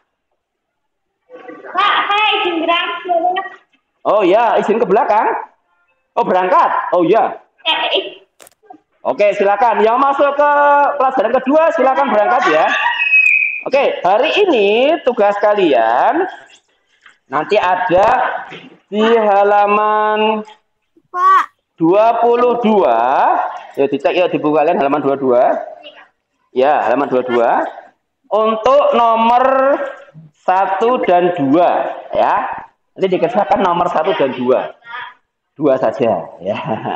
Kak, saya izin berangkat. Oh ya, izin ke belakang. Oh, berangkat. Oh ya. Oke, silakan. Yang masuk ke pelajaran kedua silakan berangkat ya. Oke, hari ini tugas kalian nanti ada di halaman dua puluh dua. Ya, dicek ya di buku kalian halaman dua puluh dua. Ya, halaman dua puluh dua. Untuk nomor satu dan dua ya. Nanti dikerjakan nomor satu dan dua. Dua saja ya.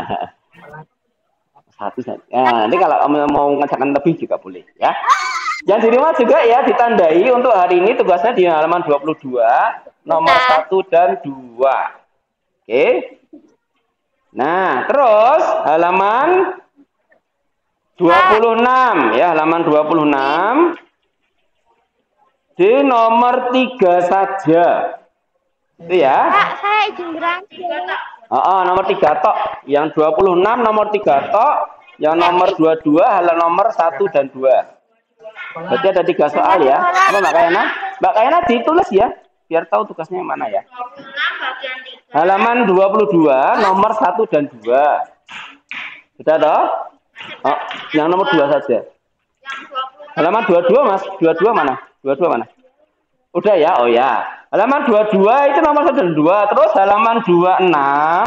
Satu saja. Nah, nanti kalau mau mengerjakan lebih juga boleh ya. Yang di rumah juga ya ditandai untuk hari ini tugasnya di halaman dua puluh dua nomor satu dan dua. Oke. Nah, terus halaman dua puluh enam ya, halaman dua puluh enam di nomor tiga saja. Itu ya. Kak, saya izin berangkat. Oh, oh, nomor tiga tok. Yang dua puluh enam nomor tiga tok. Yang nomor dua puluh dua halaman nomor satu dan dua. Berarti ada tiga soal ya. Apa Mbak Kayana? Mbak Kayana ditulis ya. Biar tahu tugasnya yang mana ya. Halaman dua puluh dua nomor satu dan dua. Sudah toh? Oh, yang nomor dua saja. Halaman dua puluh dua Mas. dua puluh dua mana? dua puluh dua mana? Udah ya? Oh ya. Halaman dua puluh dua itu nomor satu dan dua. Terus halaman dua puluh enam.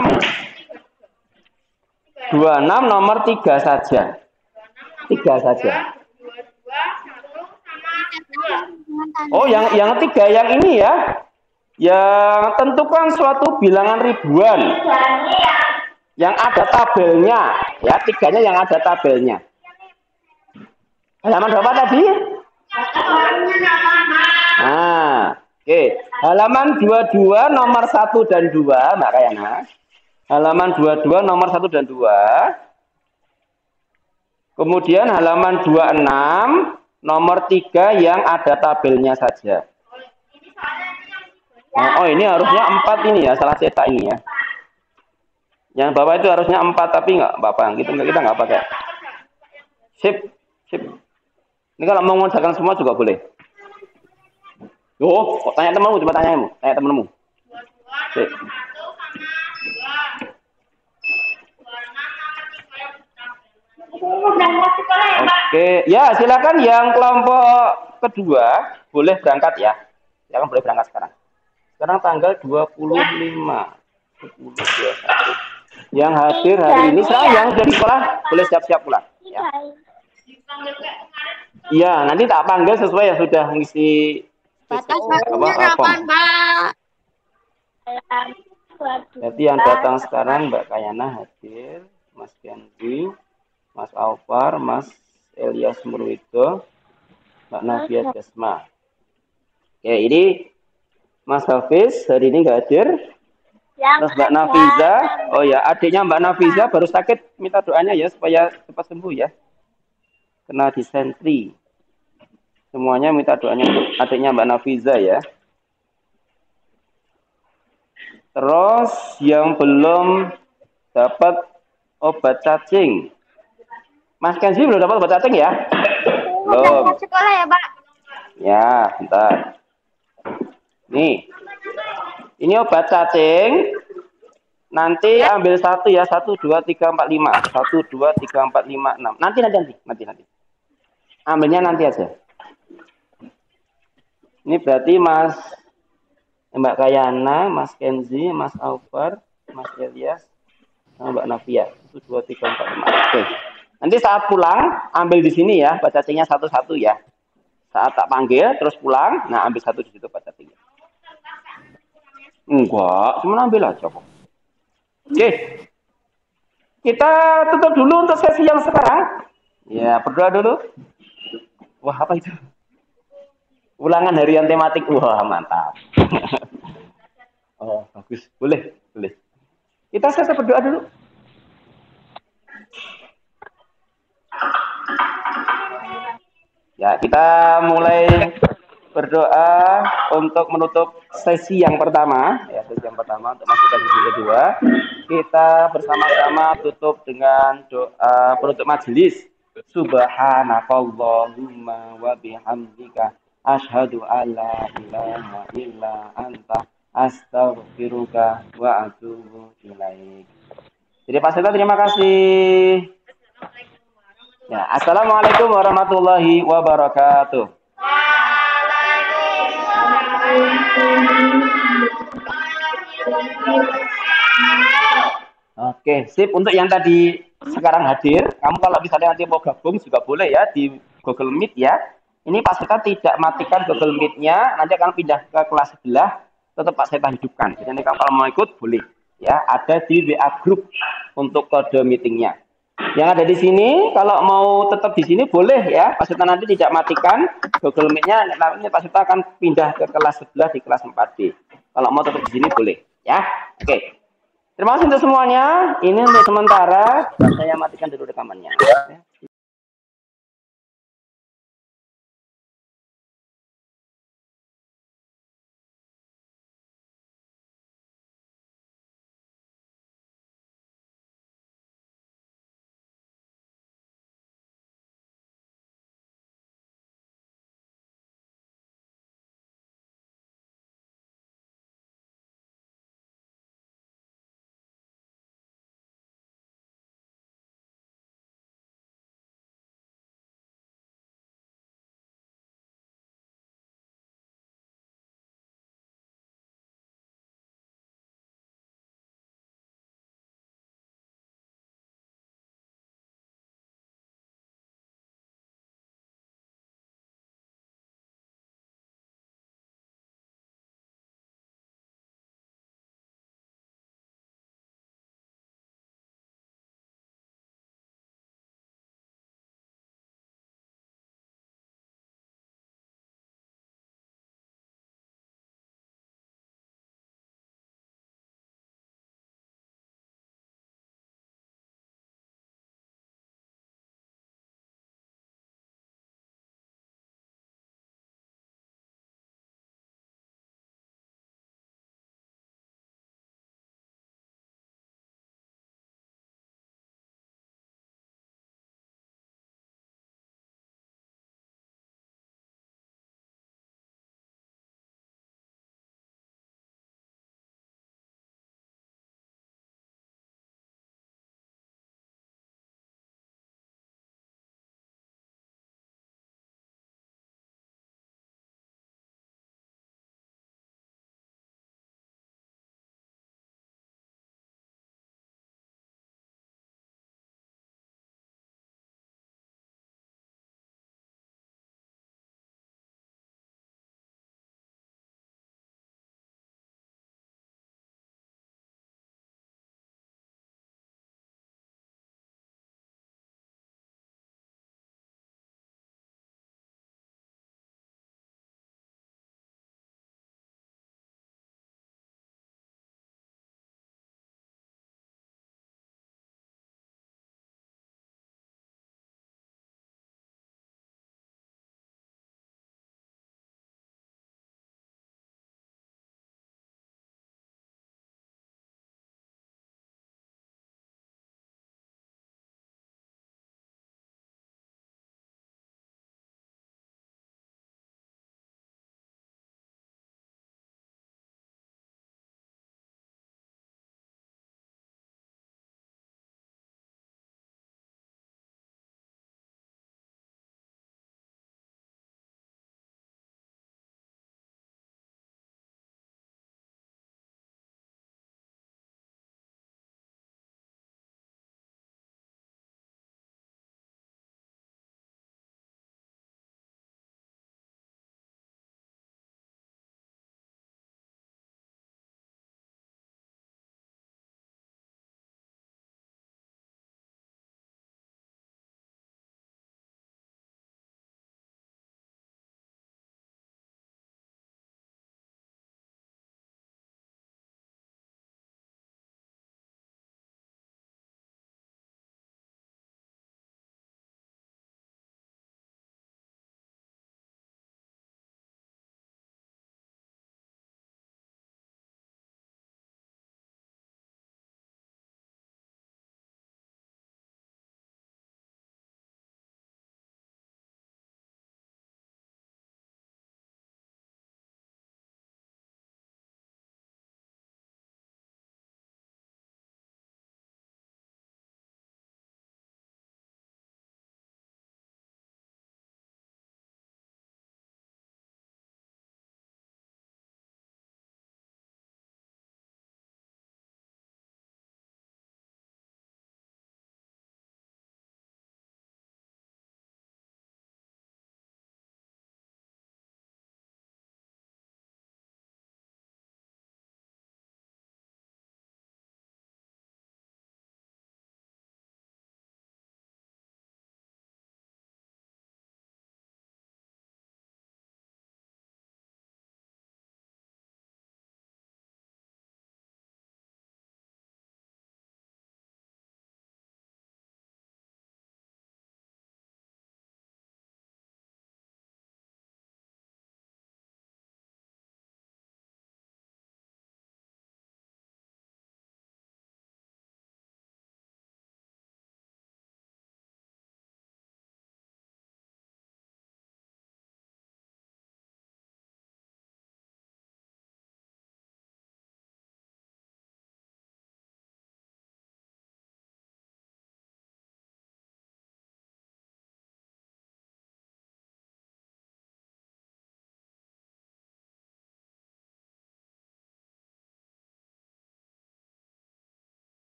dua puluh enam nomor tiga saja. tiga saja. Oh, yang yang tiga yang ini ya. Yang tentukan suatu bilangan ribuan. Yang ada tabelnya. Ya, tiganya yang ada tabelnya. Halaman berapa tadi? Nah, oke. Okay. Halaman dua puluh dua nomor satu dan dua, Mbak Kayana. Halaman dua puluh dua nomor satu dan dua. Kemudian halaman dua puluh enam nomor tiga yang ada tabelnya saja. Oh, oh ini harusnya empat ini ya, salah cetak ini ya. Yang bawah itu harusnya empat tapi nggak apa-apa, kita kita nggak pakai. Sip, sip. Ini kalau mau mengerjakan semua juga boleh. Oh, kok tanya temanmu, coba tanya kamu, tanya temanmu. dua dua nomor satu sama dua. dua enam nomor tiga yang berangkat sekolah ya, Pak? Oke, ya silakan yang kelompok kedua boleh berangkat ya. Silakan boleh berangkat sekarang. Sekarang tanggal dua puluh lima sepuluh dua puluh satu. Yang hadir hari ini sekarang yang dari sekolah boleh siap-siap pulang. Ya. Dipanggil kayak kemarin. Iya, nanti tak panggil sesuai yang sudah mengisi Batas apa, waktunya apa, kapan, Pak? Jadi yang datang sekarang Mbak Kayana hadir, Mas Kenzi, Mas Alvar, Mas Elias Murwido, Mbak Navia Desma. Oke, ini Mas Hafiz hari ini nggak hadir. Terus Mbak Nafiza, oh ya adiknya Mbak Nafiza baru sakit, minta doanya ya supaya cepat sembuh ya. Kena disentri. Semuanya minta doanya untuk adiknya Mbak Nafiza ya. Terus yang belum dapat obat cacing. Mas Kenzi belum dapat obat cacing ya? Belum. Sekolah ya, Pak? Ya, bentar. Nih. Ini obat cacing. Nanti ambil satu ya, satu, dua, tiga, empat, lima. Satu, dua, tiga, empat, lima, enam. Nanti, nanti, nanti, nanti, nanti. Ambilnya nanti aja. Ini berarti Mas Mbak Kayana, Mas Kenzi, Mas Alvar, Mas Elias, sama Mbak Navia. Satu, dua, tiga, empat, lima. Oke. Nanti saat pulang, ambil di sini ya, obat cacingnya satu-satu ya. Saat tak panggil, terus pulang, nah ambil satu di situ obat cacingnya. Enggak, cuma ambil aja kok. Oke. Kita tutup dulu untuk sesi yang sekarang. Ya, berdoa dulu. Wah, apa itu? Ulangan harian tematik. Wah, mantap. Oh, bagus. Boleh, boleh. Kita sesi berdoa dulu. Ya, kita mulai berdoa untuk menutup sesi yang pertama, ya sesi yang pertama untuk masuk ke sesi kedua. Kita bersama-sama tutup dengan doa penutup majelis. Subhanakallahumma wa bihamdika asyhadu alla ilaha illa anta astaghfiruka wa atubu ilaik. Jadi Pak Seta terima kasih. Ya, assalamualaikum warahmatullahi wabarakatuh. Oke, sip. Untuk yang tadi sekarang hadir, kamu kalau misalnya nanti mau gabung juga boleh ya di Google Meet ya. Ini Pak Seta tidak matikan Google Meet-nya, nanti akan pindah ke kelas sebelah, tetap Pak Seta hidupkan. Jadi nanti kalau mau ikut boleh ya. Ada di W A Group untuk kode meetingnya. Yang ada di sini, kalau mau tetap di sini boleh ya. Pak Seta nanti tidak matikan Google Meet-nya, nanti Pak Seta akan pindah ke kelas sebelah di kelas empat D. Kalau mau tetap di sini boleh ya. Oke. Terima kasih untuk semuanya. Ini untuk sementara. Saya matikan dulu rekamannya. Ya.